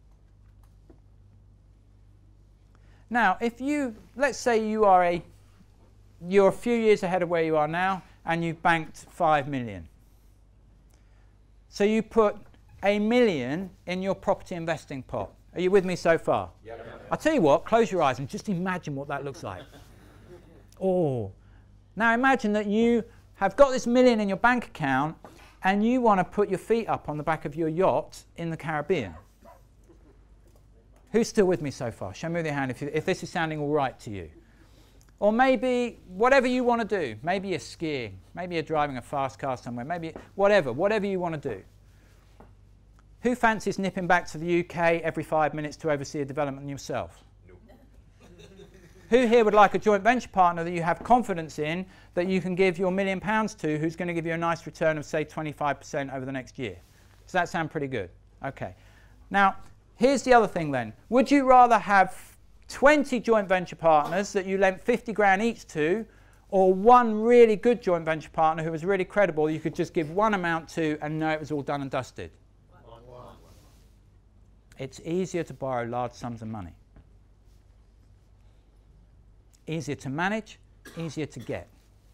Now, if you, let's say you are a, you're a few years ahead of where you are now, and you've banked five million. So you put a million in your property investing pot. Are you with me so far? Yep. I'll tell you what, close your eyes and just imagine what that looks like. Oh. Now imagine that you have got this million in your bank account and you want to put your feet up on the back of your yacht in the Caribbean. Who's still with me so far? Show me with your hand if, you, if this is sounding all right to you. Or maybe whatever you want to do. Maybe you're skiing. Maybe you're driving a fast car somewhere. Maybe whatever, whatever you want to do. Who fancies nipping back to the U K every five minutes to oversee a development yourself? No. Who here would like a joint venture partner that you have confidence in that you can give your million pounds to, who's going to give you a nice return of, say, twenty-five percent over the next year? Does that sound pretty good? Okay. Now, here's the other thing then. Would you rather have twenty joint venture partners that you lent fifty grand each to, or one really good joint venture partner who was really credible you could just give one amount to and know it was all done and dusted? It's easier to borrow large sums of money. Easier to manage, easier to get.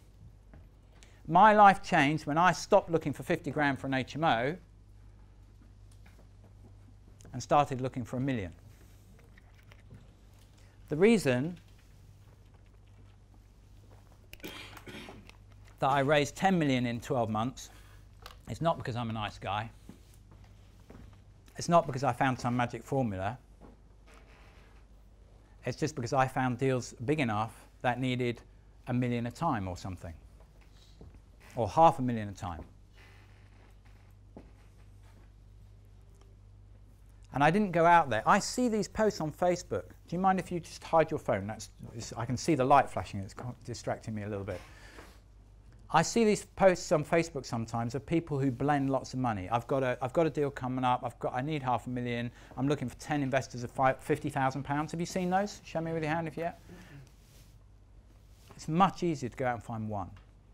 My life changed when I stopped looking for fifty grand for an H M O and started looking for a million. The reason that I raised ten million in twelve months is not because I'm a nice guy. It's not because I found some magic formula. It's just because I found deals big enough that needed a million a time or something, or half a million a time. And I didn't go out there. I see these posts on Facebook. Do you mind if you just hide your phone? That's, I can see the light flashing. It's distracting me a little bit. I see these posts on Facebook sometimes of people who blend lots of money. I've got a, I've got a deal coming up. I've got, I need half a million. I'm looking for ten investors of fifty thousand pounds. Have you seen those? Show me with your hand if yet. It's much easier to go out and find one.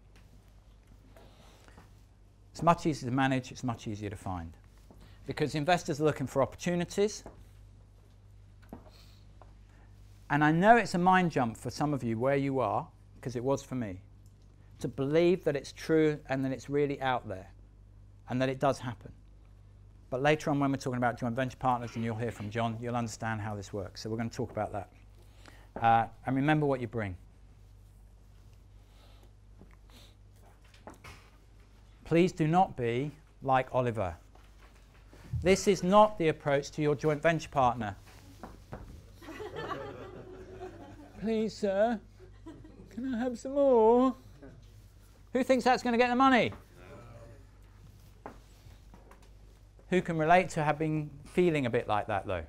It's much easier to manage. It's much easier to find. Because investors are looking for opportunities. And I know it's a mind jump for some of you where you are, because it was for me, to believe that it's true and that it's really out there and that it does happen. But later on when we're talking about joint venture partners, and you'll hear from John, you'll understand how this works. So we're going to talk about that. Uh, and remember what you bring. Please do not be like Oliver. This is not the approach to your joint venture partner. Please, sir, can I have some more? Who thinks that's going to get the money? No. Who can relate to having feeling a bit like that, though?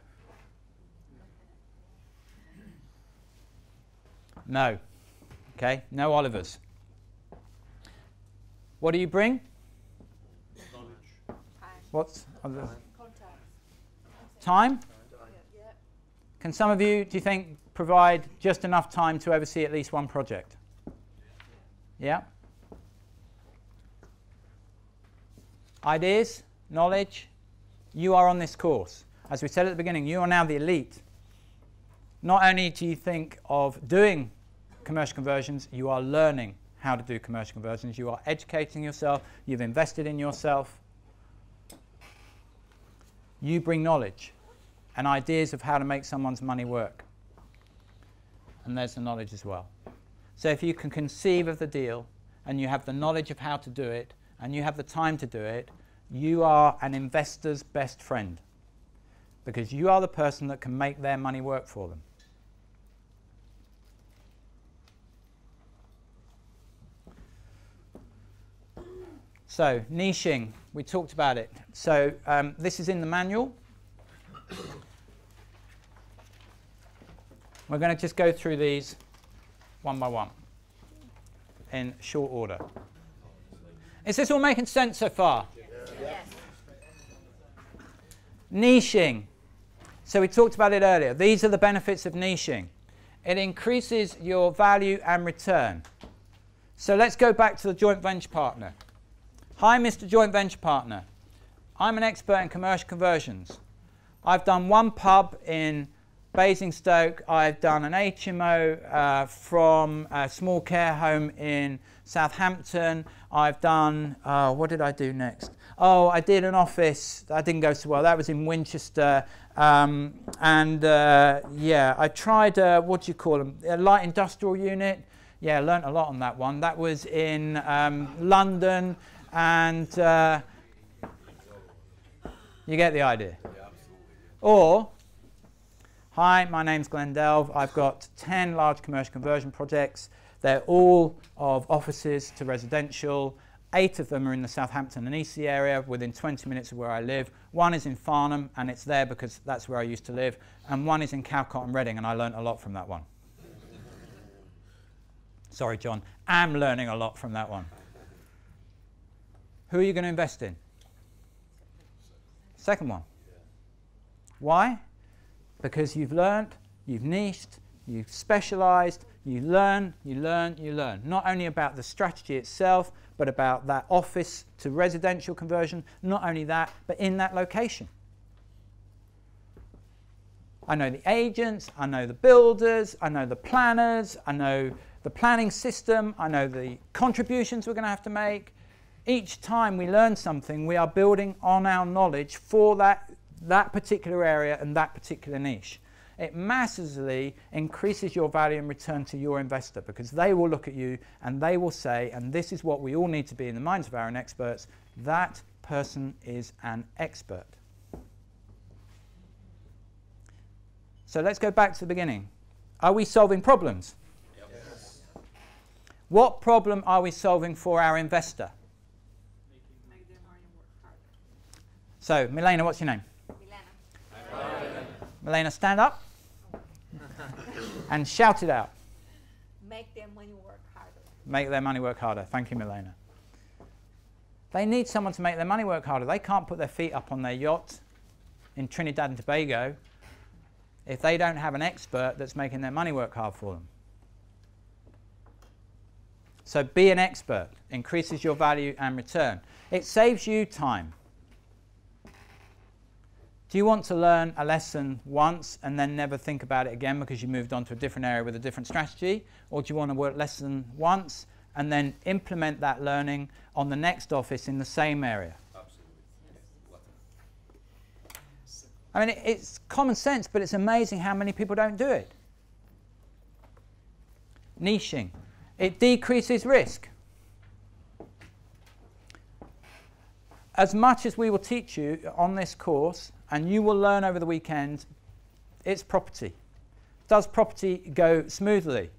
No. Okay, no Olivers. What do you bring? Knowledge. What's other? Contacts. Time? Yeah. Can some of you, do you think, provide just enough time to oversee at least one project? Yeah? Ideas? Knowledge? You are on this course. As we said at the beginning, you are now the elite. Not only do you think of doing commercial conversions, you are learning how to do commercial conversions. You are educating yourself. You've invested in yourself. You bring knowledge and ideas of how to make someone's money work. And there's the knowledge as well. So if you can conceive of the deal and you have the knowledge of how to do it and you have the time to do it, you are an investor's best friend, because you are the person that can make their money work for them. So, niching, we talked about it. So, um, this is in the manual. We're going to just go through these one by one in short order. Is this all making sense so far? Yes. Niching. So we talked about it earlier. These are the benefits of niching. It increases your value and return. So let's go back to the joint venture partner. Hi, Mister Joint Venture Partner. I'm an expert in commercial conversions. I've done one pub in Basingstoke. I've done an H M O uh, from a small care home in Southampton. I've done, uh, what did I do next? oh, I did an office, that didn't go so well. That was in Winchester. Um, and uh, yeah, I tried, uh, what do you call them, a light industrial unit. Yeah, I learnt a lot on that one. That was in um, London, and uh, you get the idea. Or, hi, my name's Glenn Delve. I've got ten large commercial conversion projects. They're all of offices to residential. Eight of them are in the Southampton and Eastleigh area, within twenty minutes of where I live. One is in Farnham, and it's there because that's where I used to live. And one is in Calcott and Reading, and I learnt a lot from that one. Sorry, John. I'm learning a lot from that one. Who are you going to invest in? Second one. Why? Because you've learnt, you've niched, you've specialised, you learn, you learn, you learn. Not only about the strategy itself, but about that office to residential conversion. Not only that, but in that location. I know the agents, I know the builders, I know the planners, I know the planning system, I know the contributions we're going to have to make. Each time we learn something, we are building on our knowledge for that, that particular area and that particular niche. It massively increases your value and return to your investor, because they will look at you and they will say, and this is what we all need to be in the minds of our own experts, that person is an expert. So let's go back to the beginning. Are we solving problems? Yes. What problem are we solving for our investor? Make them earn and work harder. So, Milena, what's your name? Milena. Milena, stand up and shout it out. Make their money work harder. Make their money work harder. Thank you, Milena. They need someone to make their money work harder. They can't put their feet up on their yacht in Trinidad and Tobago if they don't have an expert that's making their money work hard for them. So be an expert. Increases your value and return. It saves you time. Do you want to learn a lesson once and then never think about it again because you moved on to a different area with a different strategy? Or do you want to work lesson once and then implement that learning on the next office in the same area? I mean, it, it's common sense, but it's amazing how many people don't do it. Niching. It decreases risk. As much as we will teach you on this course, and you will learn over the weekend, it's property. Does property go smoothly?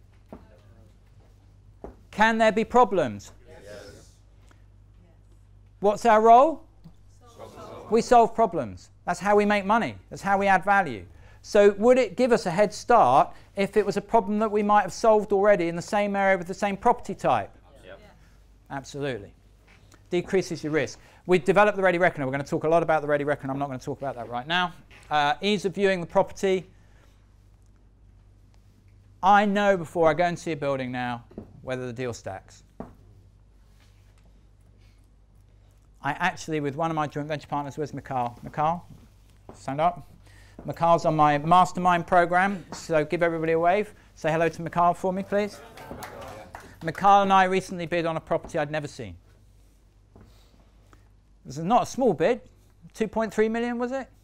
Can there be problems? Yes. What's our role? Solve. We solve problems. That's how we make money. That's how we add value. So would it give us a head start if it was a problem that we might have solved already in the same area with the same property type? Yep. Absolutely. Decreases your risk. We've developed the Ready Reckoner. We're going to talk a lot about the Ready Reckoner. I'm not going to talk about that right now. Uh, ease of viewing the property. I know before I go and see a building now whether the deal stacks. I actually, with one of my joint venture partners, where's Mikhail? Mikhail, stand up. Mikhail's on my mastermind program, so give everybody a wave. Say hello to Mikhail for me, please. Mikhail and I recently bid on a property I'd never seen. This is not a small bid, two point three million was it?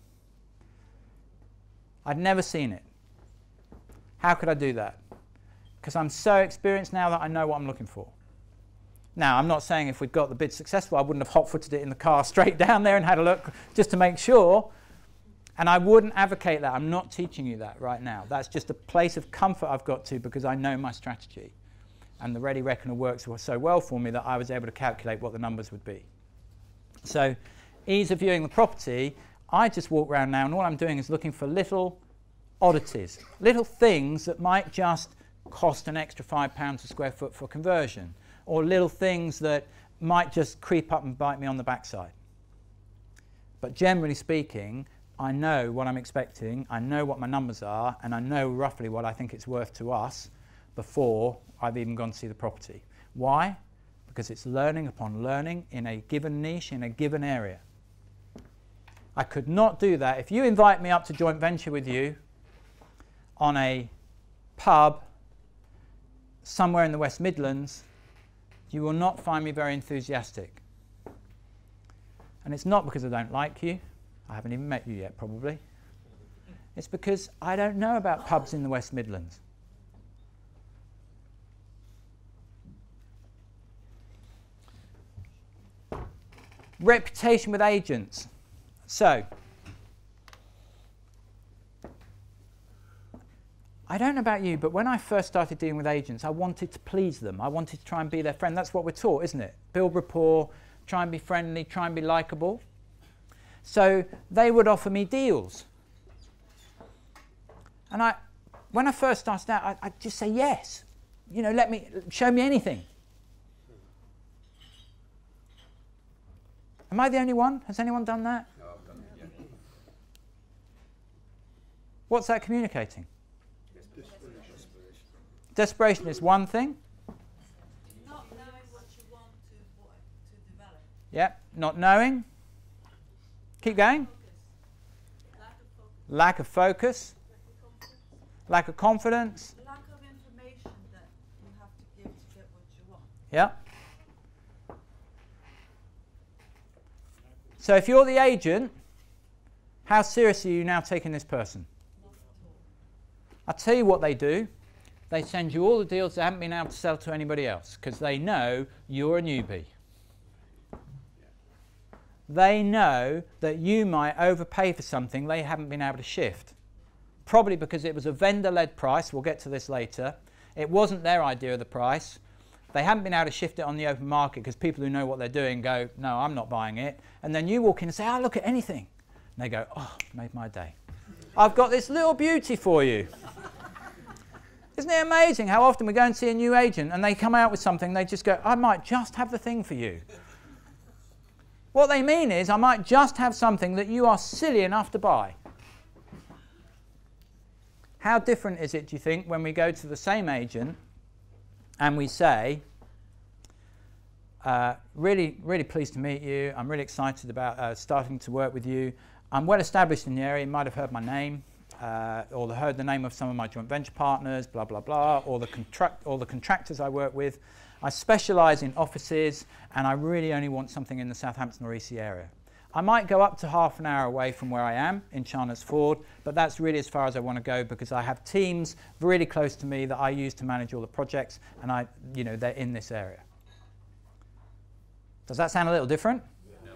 I'd never seen it. How could I do that? Because I'm so experienced now that I know what I'm looking for. Now, I'm not saying if we'd got the bid successful, I wouldn't have hot-footed it in the car straight down there and had a look just to make sure. And I wouldn't advocate that. I'm not teaching you that right now. That's just a place of comfort I've got to because I know my strategy. And the Ready Reckoner works so well for me that I was able to calculate what the numbers would be. So, ease of viewing the property, I just walk around now and all I'm doing is looking for little oddities, little things that might just cost an extra five pounds a square foot for conversion, or little things that might just creep up and bite me on the backside. But generally speaking, I know what I'm expecting, I know what my numbers are, and I know roughly what I think it's worth to us before I've even gone to see the property. Why? Because it's learning upon learning in a given niche, in a given area. I could not do that. If you invite me up to joint venture with you on a pub somewhere in the West Midlands, you will not find me very enthusiastic. And it's not because I don't like you. I haven't even met you yet, probably. It's because I don't know about pubs in the West Midlands. Reputation with agents. So, I don't know about you, but when I first started dealing with agents, I wanted to please them. I wanted to try and be their friend. That's what we're taught, isn't it? Build rapport, try and be friendly, try and be likable. So they would offer me deals. And I, when I first started out, I, I'd just say yes. You know, let me, show me anything. Am I the only one? Has anyone done that? No, I've done it, yeah. What's that communicating? Desperation. Desperation is one thing. Not knowing what you want to, what, to develop. Yeah, not knowing. Keep going. Lack of focus. Lack of focus. Lack of confidence. Lack of information that you have to give to get what you want. Yeah. So if you're the agent, how seriously are you now taking this person? I'll tell you what they do. They send you all the deals they haven't been able to sell to anybody else because they know you're a newbie. They know that you might overpay for something they haven't been able to shift. Probably because it was a vendor-led price. We'll get to this later. It wasn't their idea of the price. They haven't been able to shift it on the open market because people who know what they're doing go, no, I'm not buying it. And then you walk in and say, oh, look at anything. And they go, oh, made my day. I've got this little beauty for you. Isn't it amazing how often we go and see a new agent and they come out with something, they just go, I might just have the thing for you. What they mean is, I might just have something that you are silly enough to buy. How different is it, do you think, when we go to the same agent and we say, uh, really, really pleased to meet you. I'm really excited about uh, starting to work with you. I'm well established in the area. You might have heard my name, uh, or heard the name of some of my joint venture partners, blah, blah, blah, or the, contract or the contractors I work with. I specialise in offices, and I really only want something in the Southampton or E C area. I might go up to half an hour away from where I am in Chandler's Ford, but that's really as far as I want to go because I have teams really close to me that I use to manage all the projects, and I, you know, they're in this area. Does that sound a little different? No.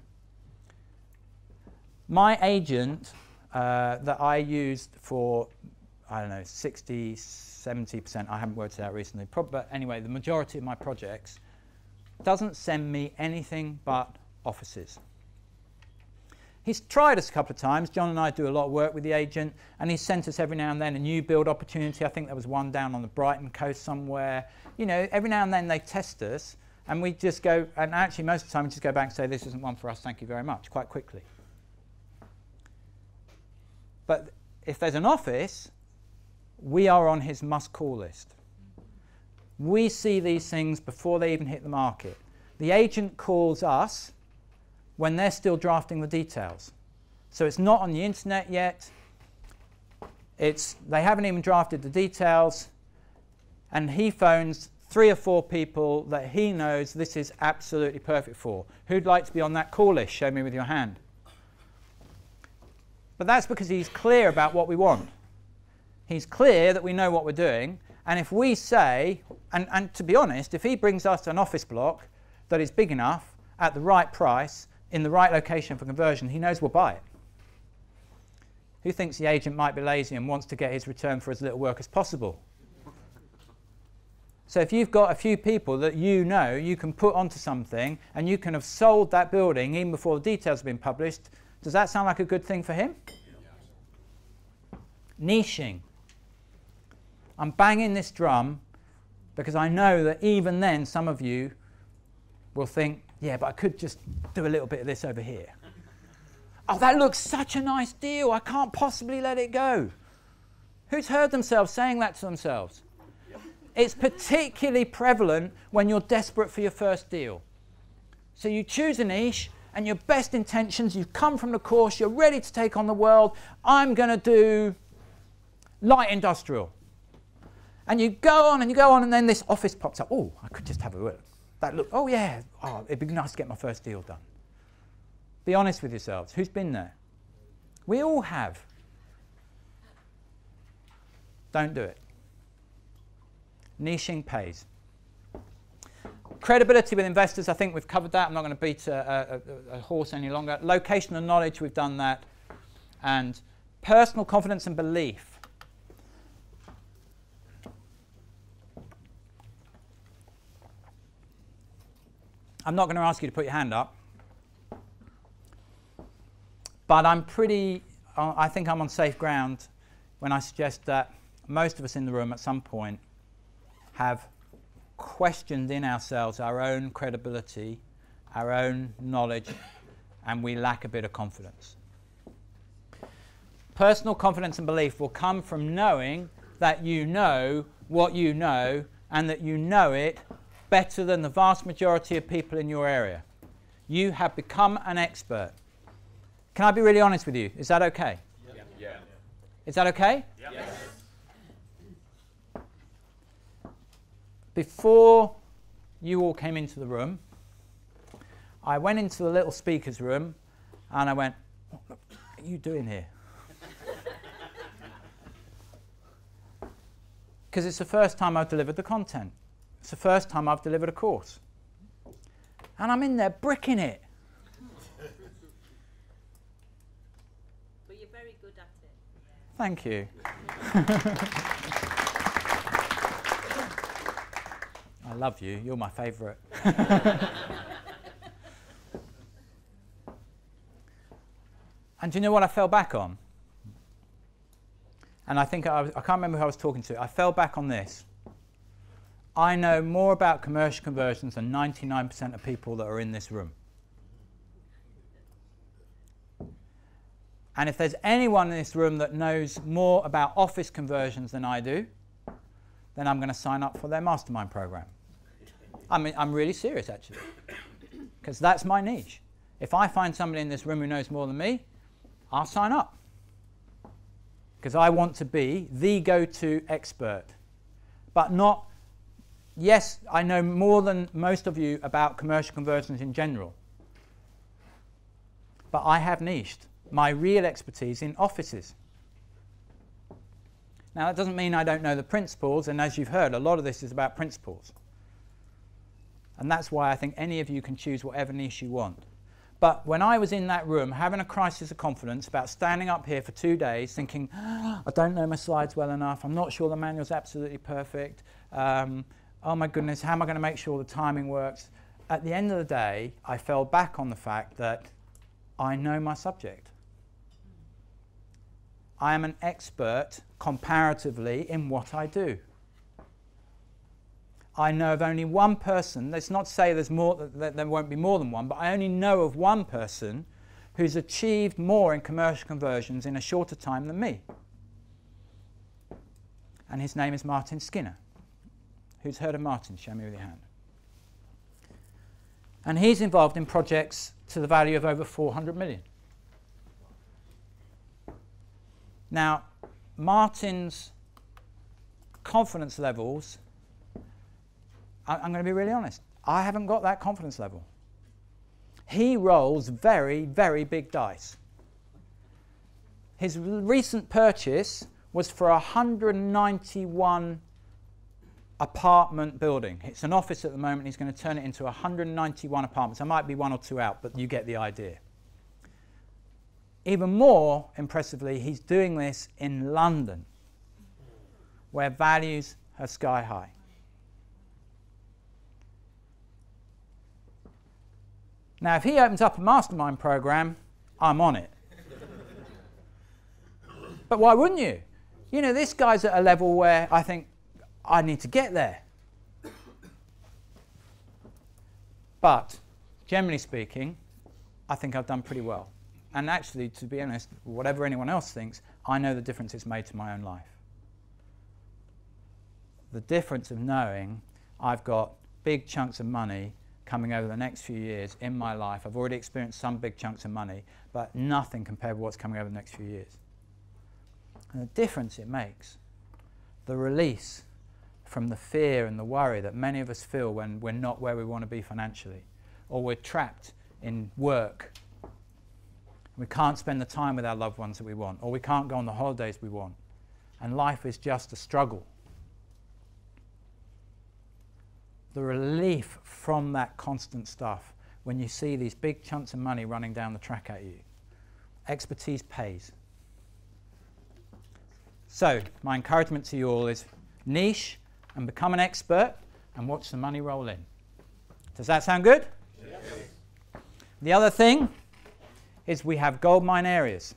My agent uh, that I used for, I don't know, sixty, seventy percent, I haven't worked it out recently, Pro- but anyway, the majority of my projects doesn't send me anything but offices. He's tried us a couple of times. John and I do a lot of work with the agent, and he's sent us every now and then a new build opportunity. I think there was one down on the Brighton coast somewhere. You know, every now and then they test us, and we just go, and actually most of the time we just go back and say, this isn't one for us, thank you very much, quite quickly. But if there's an office, we are on his must-call list. We see these things before they even hit the market. The agent calls us when they're still drafting the details. So it's not on the internet yet. It's, they haven't even drafted the details. And he phones three or four people that he knows this is absolutely perfect for. Who'd like to be on that call list? Show me with your hand. But that's because he's clear about what we want. He's clear that we know what we're doing. And if we say, and, and to be honest, if he brings us an office block that is big enough at the right price, in the right location for conversion, he knows we'll buy it. Who thinks the agent might be lazy and wants to get his return for as little work as possible? So if you've got a few people that you know you can put onto something and you can have sold that building even before the details have been published, does that sound like a good thing for him? Niching. I'm banging this drum because I know that even then some of you will think, yeah, but I could just do a little bit of this over here. Oh, that looks such a nice deal. I can't possibly let it go. Who's heard themselves saying that to themselves? It's particularly prevalent when you're desperate for your first deal. So you choose a niche and your best intentions, you've come from the course, you're ready to take on the world. I'm going to do light industrial. And you go on and you go on and then this office pops up. Oh, I could just have a look. That look, oh yeah, oh, it'd be nice to get my first deal done. Be honest with yourselves. Who's been there? We all have. Don't do it. Niching pays. Credibility with investors, I think we've covered that. I'm not going to beat a, a, a horse any longer. Location and knowledge, we've done that. And personal confidence and belief. I'm not going to ask you to put your hand up. But I'm pretty, uh, I think I'm on safe ground when I suggest that most of us in the room at some point have questioned in ourselves our own credibility, our own knowledge, and we lack a bit of confidence. Personal confidence and belief will come from knowing that you know what you know and that you know it better than the vast majority of people in your area. You have become an expert. Can I be really honest with you? Is that okay? Yeah. Yeah. Is that okay? Yeah. Yes. Before you all came into the room, I went into the little speaker's room and I went, what are you doing here? Because it's the first time I've delivered the content. It's the first time I've delivered a course. And I'm in there bricking it. But you're very good at it. Thank you. I love you. You're my favourite. And do you know what I fell back on? And I think I, was, I can't remember who I was talking to. I fell back on this. I know more about commercial conversions than ninety-nine percent of people that are in this room. And if there's anyone in this room that knows more about office conversions than I do, then I'm going to sign up for their mastermind program. I mean, I'm really serious, actually, because that's my niche. If I find somebody in this room who knows more than me, I'll sign up, because I want to be the go-to expert. But not, yes, I know more than most of you about commercial conversions in general, but I have niched my real expertise in offices. Now, that doesn't mean I don't know the principles, and as you've heard, a lot of this is about principles. And that's why I think any of you can choose whatever niche you want. But when I was in that room having a crisis of confidence about standing up here for two days thinking, oh, I don't know my slides well enough, I'm not sure the manual's absolutely perfect, um, oh my goodness, how am I going to make sure the timing works? At the end of the day, I fell back on the fact that I know my subject. I am an expert comparatively in what I do. I know of only one person, let's not say there's more, that there won't be more than one, but I only know of one person who's achieved more in commercial conversions in a shorter time than me. And his name is Martin Skinner. Who's heard of Martin? Show me with your hand. And he's involved in projects to the value of over four hundred million. Now, Martin's confidence levels, I'm going to be really honest, I haven't got that confidence level. He rolls very, very big dice. His recent purchase was for a one hundred ninety-one apartment building. It's an office at the moment. He's going to turn it into one hundred ninety-one apartments. There might be one or two out, but you get the idea. Even more impressively, he's doing this in London, where values are sky high. Now, if he opens up a mastermind program, I'm on it. But why wouldn't you? You know, this guy's at a level where I think I need to get there. But generally speaking, I think I've done pretty well. And actually, to be honest, whatever anyone else thinks, I know the difference it's made to my own life. The difference of knowing I've got big chunks of money coming over the next few years in my life. I've already experienced some big chunks of money, but nothing compared with what's coming over the next few years. And the difference it makes, the release from the fear and the worry that many of us feel when we're not where we want to be financially, or we're trapped in work We can't spend the time with our loved ones that we want, or we can't go on the holidays we want. And life is just a struggle. The relief from that constant stuff when you see these big chunks of money running down the track at you. Expertise pays. So, my encouragement to you all is niche and become an expert and watch the money roll in. Does that sound good? Yes. The other thing is we have gold mine areas.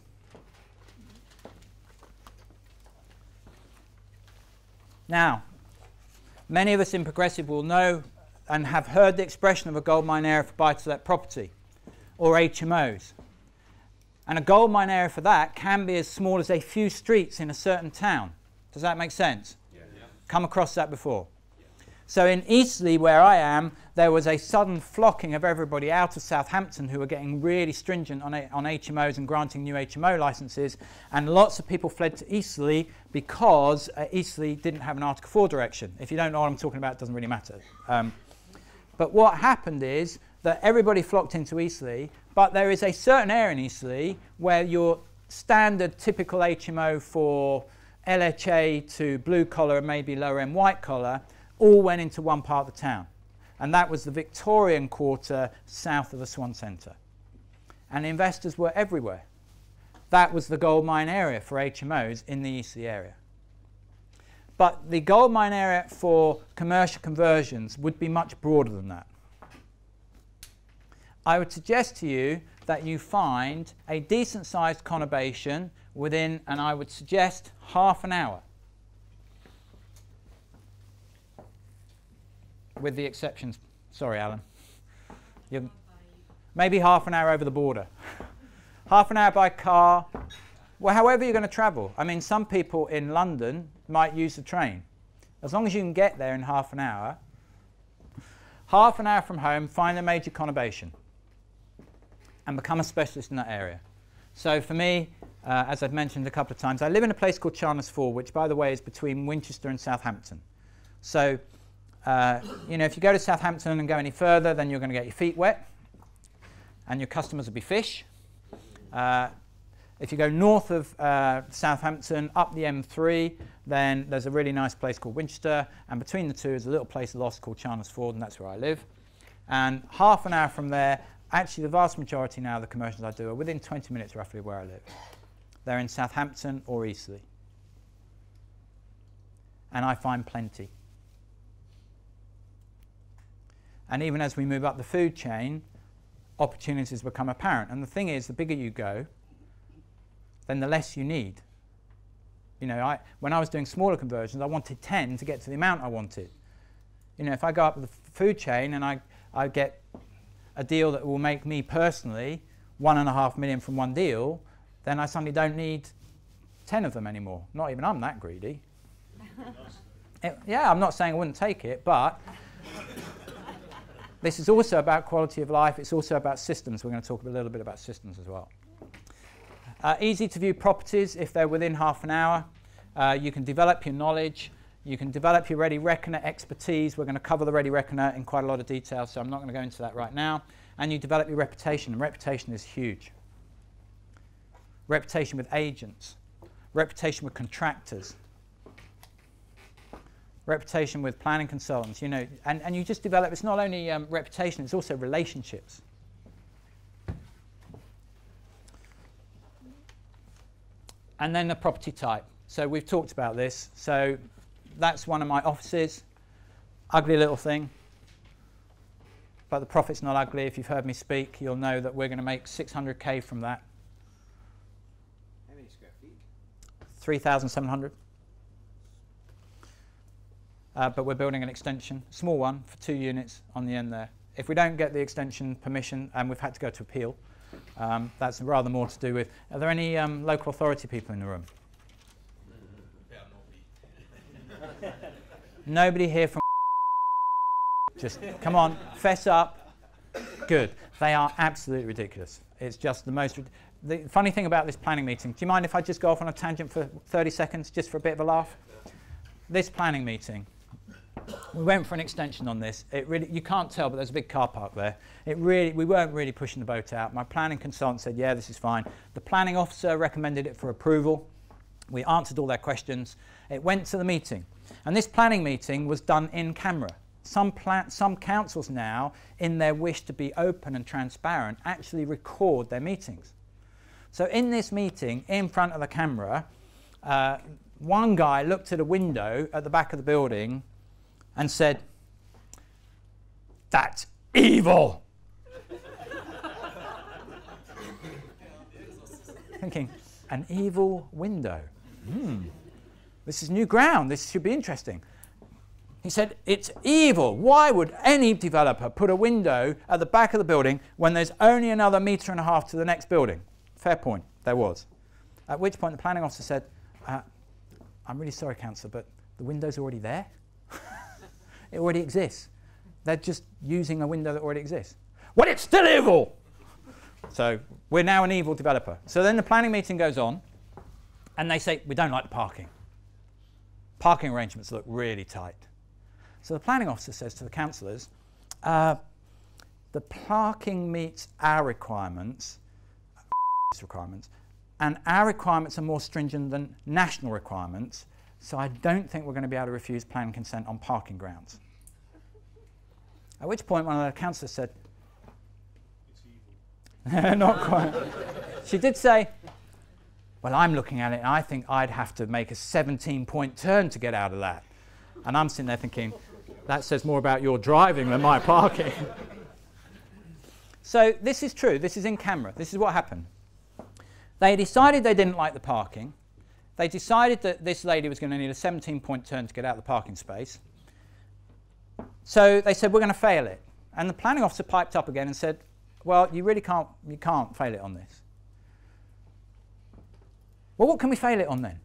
Now, many of us in Progressive will know and have heard the expression of a gold mine area for buy-to-let property, or H M Os. And a gold mine area for that can be as small as a few streets in a certain town. Does that make sense? Yeah. Yeah. Come across that before? Yeah. So in Eastleigh, where I am, there was a sudden flocking of everybody out of Southampton who were getting really stringent on, a, on H M Os and granting new H M O licenses, and lots of people fled to Eastleigh because uh, Eastleigh didn't have an Article four direction. If you don't know what I'm talking about, it doesn't really matter. Um, but what happened is that everybody flocked into Eastleigh, but there is a certain area in Eastleigh where your standard typical H M O for L H A to blue collar and maybe lower end white collar all went into one part of the town. And that was the Victorian quarter south of the Swan Centre. And investors were everywhere. That was the gold mine area for H M Os in the Eastleigh area. But the gold mine area for commercial conversions would be much broader than that. I would suggest to you that you find a decent sized conurbation within, and I would suggest, half an hour. With the exceptions, sorry Alan, You're, maybe half an hour over the border. Half an hour by car, well, however you're going to travel. I mean, some people in London might use the train. As long as you can get there in half an hour, half an hour from home, find a major conurbation and become a specialist in that area. So for me, uh, as I've mentioned a couple of times, I live in a place called Charners Ford, which, by the way, is between Winchester and Southampton. So, uh, you know, if you go to Southampton and go any further, then you're going to get your feet wet, and your customers will be fish. Uh, if you go north of uh, Southampton, up the M three, then there's a really nice place called Winchester, and between the two is a little place lost called Charners Ford, and that's where I live. And half an hour from there, actually, the vast majority now of the commercials I do are within twenty minutes roughly of where I live. They're in Southampton or Eastleigh. And I find plenty. And even as we move up the food chain, opportunities become apparent. And the thing is, the bigger you go, then the less you need. You know, I, when I was doing smaller conversions, I wanted ten to get to the amount I wanted. You know, if I go up the food chain and I, I get a deal that will make me personally one and a half million from one deal, then I suddenly don't need ten of them anymore. Not even I'm that greedy. it, yeah, I'm not saying I wouldn't take it, but this is also about quality of life. It's also about systems. We're going to talk a little bit about systems as well. Uh, easy to view properties if they're within half an hour. Uh, you can develop your knowledge. You can develop your Ready Reckoner expertise. We're going to cover the Ready Reckoner in quite a lot of detail, so I'm not going to go into that right now. And you develop your reputation, and reputation is huge. Reputation with agents, reputation with contractors, reputation with planning consultants, you know, and, and you just develop, it's not only um, reputation, it's also relationships. And then the property type. So we've talked about this. So that's one of my offices. Ugly little thing. But the profit's not ugly. If you've heard me speak, you'll know that we're going to make six hundred K from that. How many square feet? three thousand seven hundred. Uh, but we're building an extension, a small one, for two units on the end there. If we don't get the extension permission, and we've had to go to appeal, um, that's rather more to do with. Are there any um, local authority people in the room? Nobody here from just come on, fess up. Good. They are absolutely ridiculous. It's just the most. The funny thing about this planning meeting. Do you mind if I just go off on a tangent for thirty seconds, just for a bit of a laugh? This planning meeting, we went for an extension on this. It really, you can't tell, but there's a big car park there. It really, we weren't really pushing the boat out. My planning consultant said, yeah, this is fine. The planning officer recommended it for approval. We answered all their questions. It went to the meeting. And this planning meeting was done in camera. Some, pla some councils now, in their wish to be open and transparent, actually record their meetings. So in this meeting, in front of the camera, uh, one guy looked at a window at the back of the building and said, "That's evil." Thinking, an evil window. Hmm. This is new ground. This should be interesting. He said, "It's evil. Why would any developer put a window at the back of the building when there's only another metre and a half to the next building?" Fair point. There was. At which point the planning officer said, uh, "I'm really sorry, councillor, but the window's already there. It already exists. They're just using a window that already exists." "Well, it's still evil." So we're now an evil developer. So then the planning meeting goes on, and they say, "We don't like the parking. Parking arrangements look really tight." So the planning officer says to the councillors, uh, "The parking meets our requirements, requirements, and our requirements are more stringent than national requirements, so I don't think we're going to be able to refuse planning consent on parking grounds." At which point one of the councillors said, It's evil. not quite. She did say, "Well, I'm looking at it and I think I'd have to make a seventeen point turn to get out of that." And I'm sitting there thinking, that says more about your driving than my parking. So this is true. This is in camera. This is what happened. They decided they didn't like the parking. They decided that this lady was going to need a seventeen point turn to get out of the parking space. So they said, "We're going to fail it." And the planning officer piped up again and said, "Well, you really can't, you can't fail it on this." "Well, what can we fail it on then?"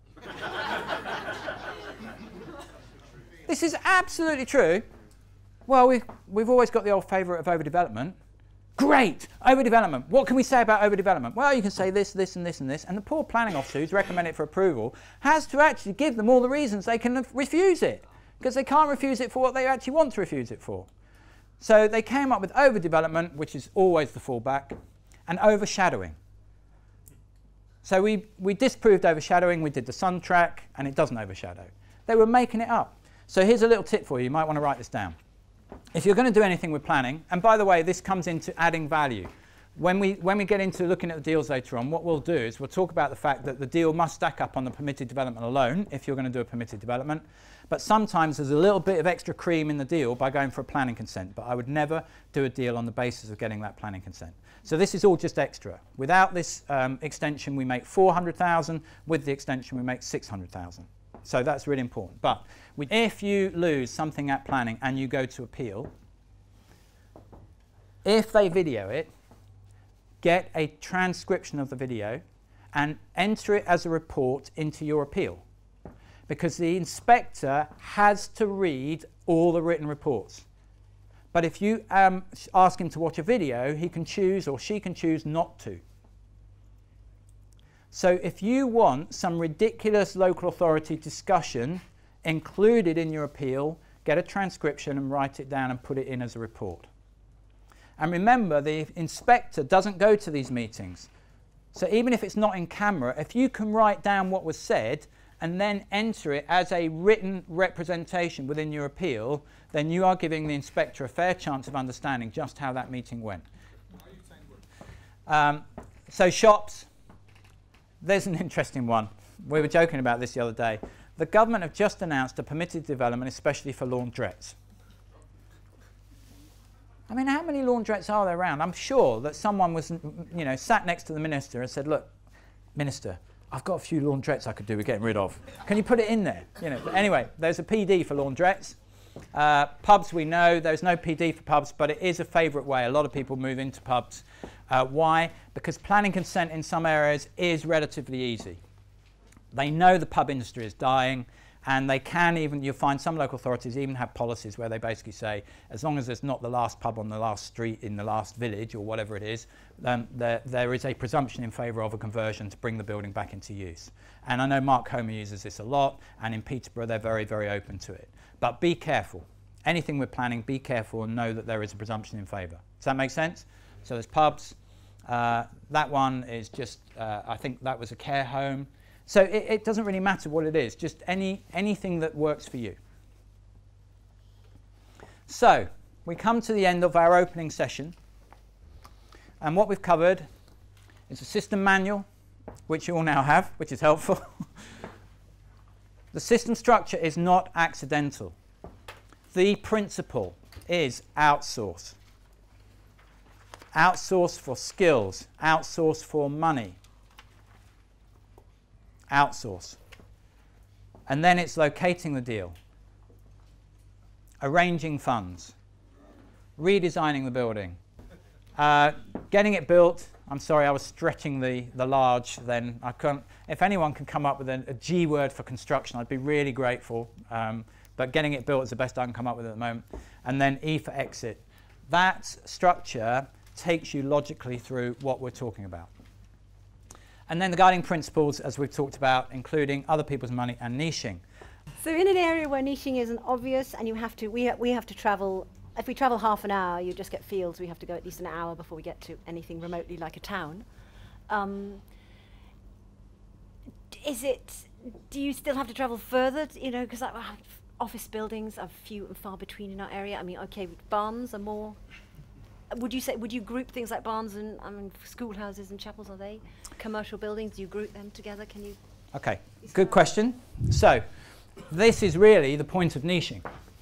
This is absolutely true. "Well, we've, we've always got the old favourite of overdevelopment." "Great! Overdevelopment. What can we say about overdevelopment?" "Well, you can say this, this, and this, and this." And the poor planning officer who's recommended it for approval has to actually give them all the reasons they can refuse it, because they can't refuse it for what they actually want to refuse it for. So they came up with overdevelopment, which is always the fallback, and overshadowing. So we, we disproved overshadowing. We did the sun track, and it doesn't overshadow. They were making it up. So here's a little tip for you. You might want to write this down. If you're going to do anything with planning, and by the way, this comes into adding value. When we, when we get into looking at the deals later on, what we'll do is we'll talk about the fact that the deal must stack up on the permitted development alone if you're going to do a permitted development. But sometimes there's a little bit of extra cream in the deal by going for a planning consent. But I would never do a deal on the basis of getting that planning consent. So this is all just extra. Without this um, extension, we make four hundred thousand. With the extension, we make six hundred thousand. So that's really important. But we, if you lose something at planning and you go to appeal, if they video it, get a transcription of the video and enter it as a report into your appeal. Because the inspector has to read all the written reports. But if you um, ask him to watch a video, he can choose, or she can choose, not to. So if you want some ridiculous local authority discussion included in your appeal, get a transcription and write it down and put it in as a report. And remember, the inspector doesn't go to these meetings. So even if it's not in camera, if you can write down what was said and then enter it as a written representation within your appeal, then you are giving the inspector a fair chance of understanding just how that meeting went. Um, so shops. There's an interesting one. We were joking about this the other day. The government have just announced a permitted development, especially for laundrettes. I mean, how many laundrettes are there around? I'm sure that someone was, you know, sat next to the minister and said, "Look, minister, I've got a few laundrettes I could do with getting rid of. Can you put it in there?" You know. But anyway, there's a P D for laundrettes. Uh, pubs, we know there's no P D for pubs, but it is a favourite way. A lot of people move into pubs. Uh, why? Because planning consent in some areas is relatively easy. They know the pub industry is dying, and they can even, you'll find some local authorities even have policies where they basically say, as long as there's not the last pub on the last street in the last village or whatever it is, um, there, there is a presumption in favour of a conversion to bring the building back into use. And I know Mark Homer uses this a lot, and in Peterborough they're very, very open to it. But be careful. Anything we're planning, be careful and know that there is a presumption in favour. Does that make sense? So there's pubs. Uh, that one is just, uh, I think that was a care home. So it, it doesn't really matter what it is, just any anything that works for you. So we come to the end of our opening session. And what we've covered is a system manual, which you all now have, which is helpful. The system structure is not accidental. The principle is outsource. Outsource for skills, outsource for money. Outsource. And then it's locating the deal, arranging funds, redesigning the building, uh, getting it built. I'm sorry, I was stretching the, the large then. I couldn't. If anyone can come up with a, a G word for construction, I'd be really grateful. Um, but getting it built is the best I can come up with at the moment. And then E for exit. That structure takes you logically through what we're talking about. And then the guiding principles, as we've talked about, including other people's money and niching. So in an area where niching isn't obvious and you have to, we, ha we have to travel, if we travel half an hour, you just get fields, we have to go at least an hour before we get to anything remotely like a town. Um, is it, do you still have to travel further, t you know, because uh, office buildings are few and far between in our area. I mean, okay, barns are more, would you say, would you group things like barns and, I mean, schoolhouses and chapels, are they commercial buildings? Do you group them together? Can you? Okay, good question. So, this is really the point of niching.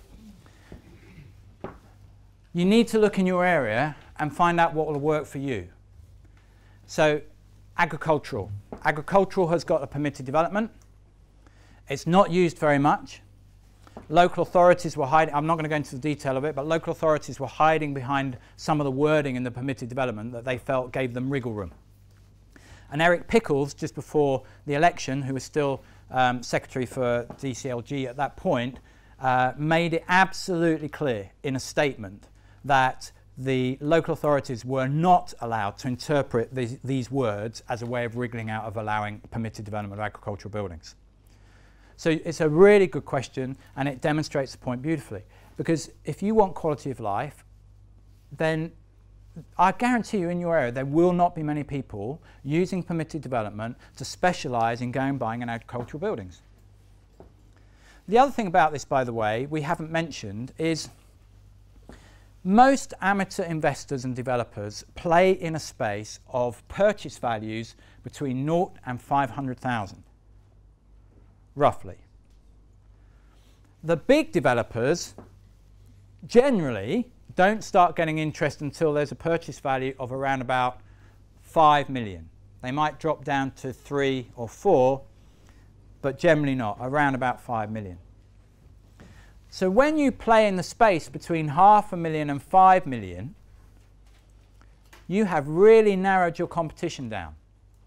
You need to look in your area and find out what will work for you. So, agricultural. Agricultural has got a permitted development. It's not used very much. Local authorities were hiding, I'm not going to go into the detail of it, but local authorities were hiding behind some of the wording in the permitted development that they felt gave them wriggle room. And Eric Pickles, just before the election, who was still um, secretary for D C L G at that point, uh, made it absolutely clear in a statement that the local authorities were not allowed to interpret these, these words as a way of wriggling out of allowing permitted development of agricultural buildings. So it's a really good question, and it demonstrates the point beautifully. Because if you want quality of life, then I guarantee you in your area there will not be many people using permitted development to specialise in going and buying in agricultural buildings. The other thing about this, by the way, we haven't mentioned is most amateur investors and developers play in a space of purchase values between zero and five hundred thousand. Roughly. The big developers generally don't start getting interest until there's a purchase value of around about five million. They might drop down to three or four, but generally not, around about five million. So when you play in the space between half a million and five million, you have really narrowed your competition down.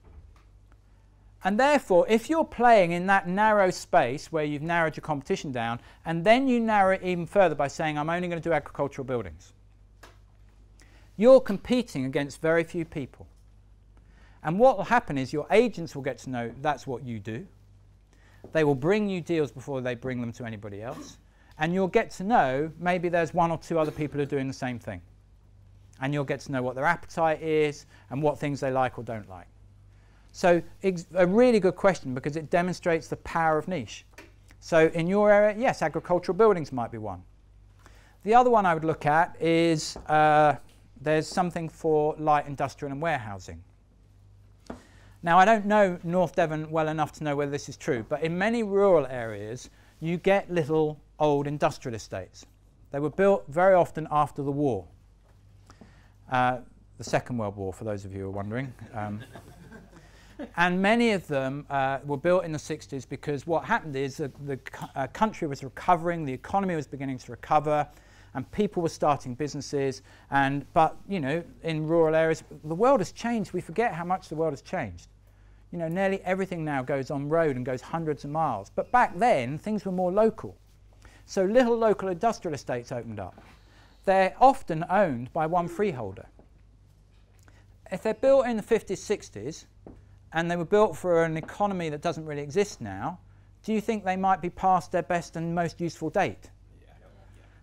And therefore, if you're playing in that narrow space where you've narrowed your competition down, and then you narrow it even further by saying, I'm only going to do agricultural buildings, you're competing against very few people. And what will happen is your agents will get to know that's what you do. They will bring you deals before they bring them to anybody else. And you'll get to know maybe there's one or two other people who are doing the same thing. And you'll get to know what their appetite is and what things they like or don't like. So a really good question because it demonstrates the power of niche. So in your area, yes, agricultural buildings might be one. The other one I would look at is uh, there's something for light industrial and warehousing. Now I don't know North Devon well enough to know whether this is true, but in many rural areas you get little old industrial estates. They were built very often after the war. Uh, the Second World War, for those of you who are wondering. Um, And many of them uh, were built in the sixties because what happened is that the uh, country was recovering, the economy was beginning to recover, and people were starting businesses. And but you know, in rural areas, the world has changed. We forget how much the world has changed. You know, nearly everything now goes on road and goes hundreds of miles. But back then, things were more local. So little local industrial estates opened up. They're often owned by one freeholder. If they're built in the fifties, sixties, and they were built for an economy that doesn't really exist now, do you think they might be past their best and most useful date?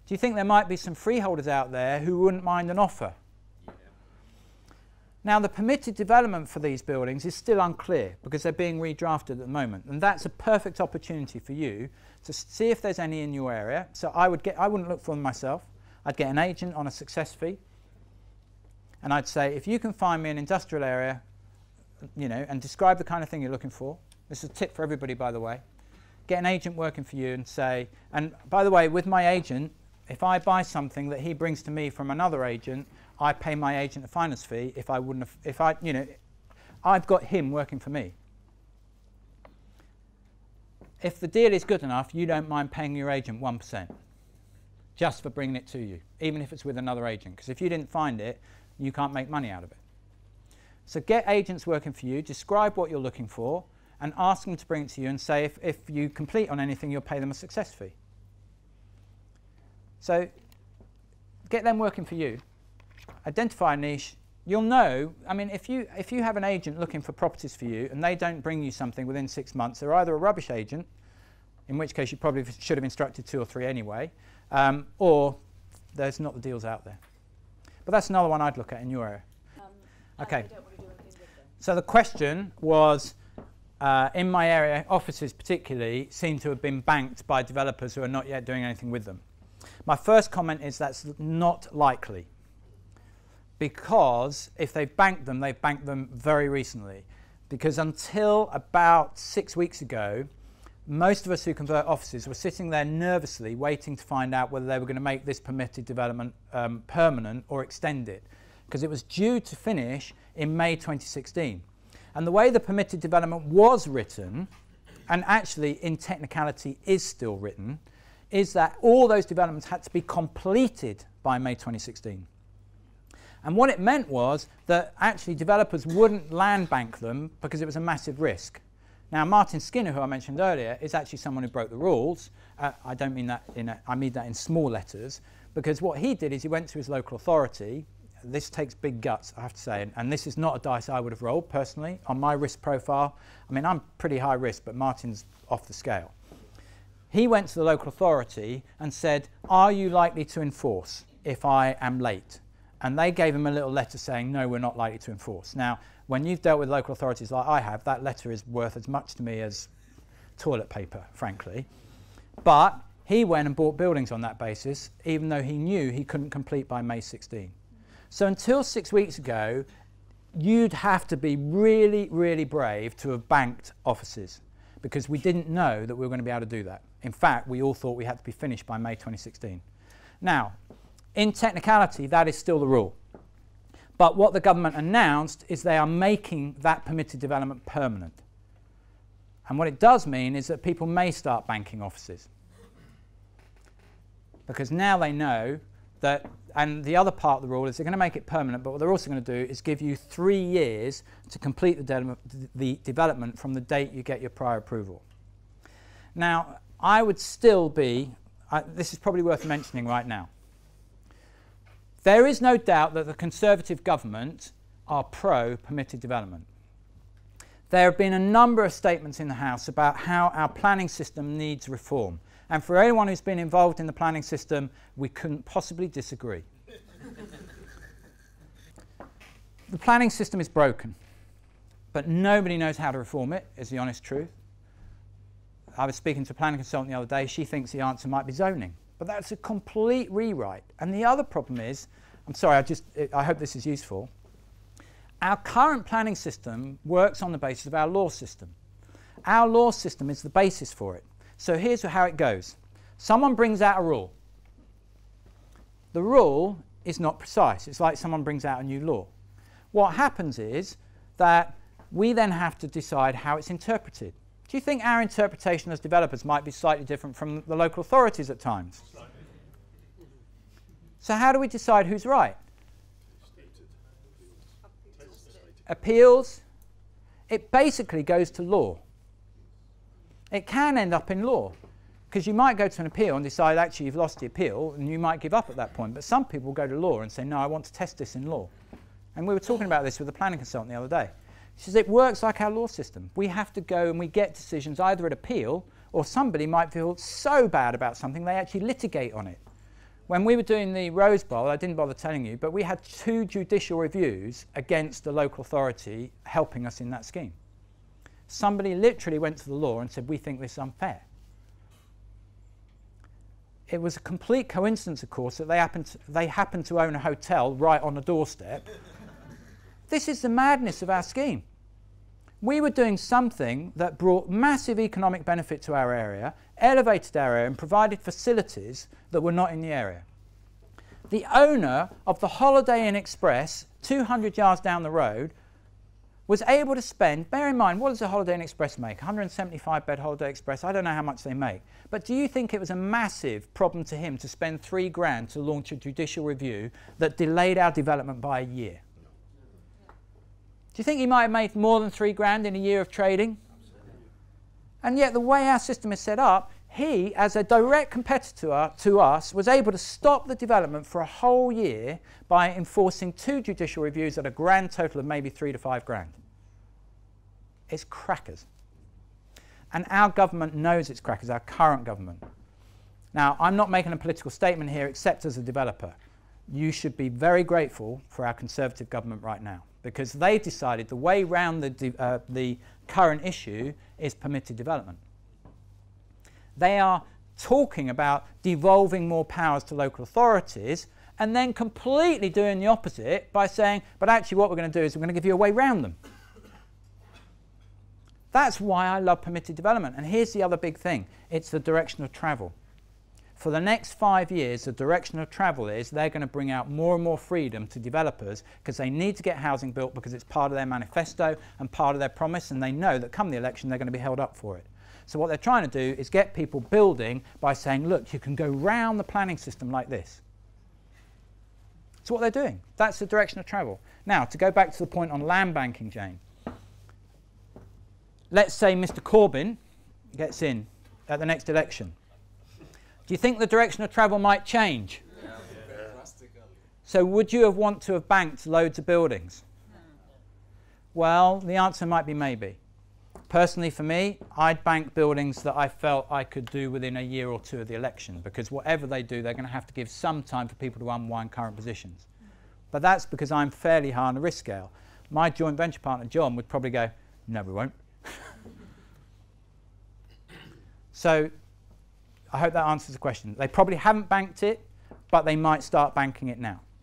Do you think there might be some freeholders out there who wouldn't mind an offer? Yeah. Now, the permitted development for these buildings is still unclear because they're being redrafted at the moment, and that's a perfect opportunity for you to see if there's any in your area. So I would get, I wouldn't look for them myself. I'd get an agent on a success fee, and I'd say, if you can find me an industrial area, you know, and describe the kind of thing you're looking for. This is a tip for everybody, by the way. Get an agent working for you and say, and by the way, with my agent, if I buy something that he brings to me from another agent, I pay my agent a finder's fee. If I wouldn't have, if I, you know, I've got him working for me. If the deal is good enough, you don't mind paying your agent one percent just for bringing it to you, even if it's with another agent. Because if you didn't find it, you can't make money out of it. So get agents working for you, describe what you're looking for, and ask them to bring it to you and say if, if you complete on anything, you'll pay them a success fee. So get them working for you. Identify a niche. You'll know, I mean, if you, if you have an agent looking for properties for you and they don't bring you something within six months, they're either a rubbish agent, in which case you probably should have instructed two or three anyway, um, or there's not the deals out there. But that's another one I'd look at in your area. Um, Okay. I don't want to do anything with them. So the question was, uh, in my area, offices particularly seem to have been banked by developers who are not yet doing anything with them. My first comment is that's not likely, because if they've banked them, they've banked them very recently. Because until about six weeks ago, most of us who convert offices were sitting there nervously waiting to find out whether they were going to make this permitted development um, permanent or extend it, because it was due to finish in May twenty sixteen. And the way the permitted development was written, and actually in technicality is still written, is that all those developments had to be completed by May twenty sixteen. And what it meant was that actually developers wouldn't land bank them because it was a massive risk. Now, Martin Skinner, who I mentioned earlier, is actually someone who broke the rules. Uh, I don't mean that in a, I mean that in small letters, because what he did is he went to his local authority. This takes big guts, I have to say, and, and this is not a dice I would have rolled personally on my risk profile. I mean, I'm pretty high risk, but Martin's off the scale. He went to the local authority and said, are you likely to enforce if I am late? And they gave him a little letter saying, no, we're not likely to enforce. Now, when you've dealt with local authorities like I have, that letter is worth as much to me as toilet paper, frankly. But he went and bought buildings on that basis, even though he knew he couldn't complete by May sixteenth. So until six weeks ago, you'd have to be really, really brave to have banked offices, because we didn't know that we were going to be able to do that. In fact, we all thought we had to be finished by May twenty sixteen. Now, in technicality, that is still the rule. But what the government announced is they are making that permitted development permanent. And what it does mean is that people may start banking offices. Because now they know that, and the other part of the rule is they're going to make it permanent, but what they're also going to do is give you three years to complete the, de the development from the date you get your prior approval. Now, I would still be, uh, this is probably worth mentioning right now. There is no doubt that the Conservative government are pro-permitted development. There have been a number of statements in the House about how our planning system needs reform. And for anyone who's been involved in the planning system, we couldn't possibly disagree. The planning system is broken, but nobody knows how to reform it, is the honest truth. I was speaking to a planning consultant the other day. She thinks the answer might be zoning. But that's a complete rewrite. And the other problem is, I'm sorry, I just, I hope this is useful. Our current planning system works on the basis of our law system. Our law system is the basis for it. So here's how it goes. Someone brings out a rule. The rule is not precise. It's like someone brings out a new law. What happens is that we then have to decide how it's interpreted. Do you think our interpretation as developers might be slightly different from the local authorities at times? Slightly. So how do we decide who's right? Appeals. It basically goes to law. It can end up in law, because you might go to an appeal and decide actually you've lost the appeal, and you might give up at that point. But some people go to law and say, no, I want to test this in law. And we were talking about this with a planning consultant the other day. He says it works like our law system. We have to go and we get decisions either at appeal, or somebody might feel so bad about something they actually litigate on it. When we were doing the Rose Bowl, I didn't bother telling you, but we had two judicial reviews against the local authority helping us in that scheme. Somebody literally went to the law and said, we think this is unfair. It was a complete coincidence, of course, that they happened to, they happened to own a hotel right on the doorstep. This is the madness of our scheme. We were doing something that brought massive economic benefit to our area, elevated our area, and provided facilities that were not in the area. The owner of the Holiday Inn Express, two hundred yards down the road, was able to spend, bear in mind, what does a Holiday Inn Express make? one hundred seventy-five bed Holiday Express, I don't know how much they make. But do you think it was a massive problem to him to spend three grand to launch a judicial review that delayed our development by a year? Do you think he might have made more than three grand in a year of trading? And yet the way our system is set up, he, as a direct competitor to us, was able to stop the development for a whole year by enforcing two judicial reviews at a grand total of maybe three to five grand. It's crackers. And our government knows it's crackers, our current government. Now, I'm not making a political statement here except as a developer. You should be very grateful for our Conservative government right now, because they decided the way round the, uh, the current issue is permitted development. They are talking about devolving more powers to local authorities and then completely doing the opposite by saying, but actually what we're going to do is we're going to give you a way round them. That's why I love permitted development. And here's the other big thing. It's the direction of travel. For the next five years, the direction of travel is they're going to bring out more and more freedom to developers because they need to get housing built because it's part of their manifesto and part of their promise, and they know that come the election they're going to be held up for it. So what they're trying to do is get people building by saying, look, you can go round the planning system like this. That's what they're doing. That's the direction of travel. Now, to go back to the point on land banking, Jane. Let's say Mister Corbyn gets in at the next election. Do you think the direction of travel might change? Yeah. Yeah. So would you have want to have banked loads of buildings? No. Well, the answer might be maybe. Personally, for me, I'd bank buildings that I felt I could do within a year or two of the election, because whatever they do, they're going to have to give some time for people to unwind current positions. But that's because I'm fairly high on the risk scale. My joint venture partner, John, would probably go, no, we won't. So I hope that answers the question. They probably haven't banked it, but they might start banking it now.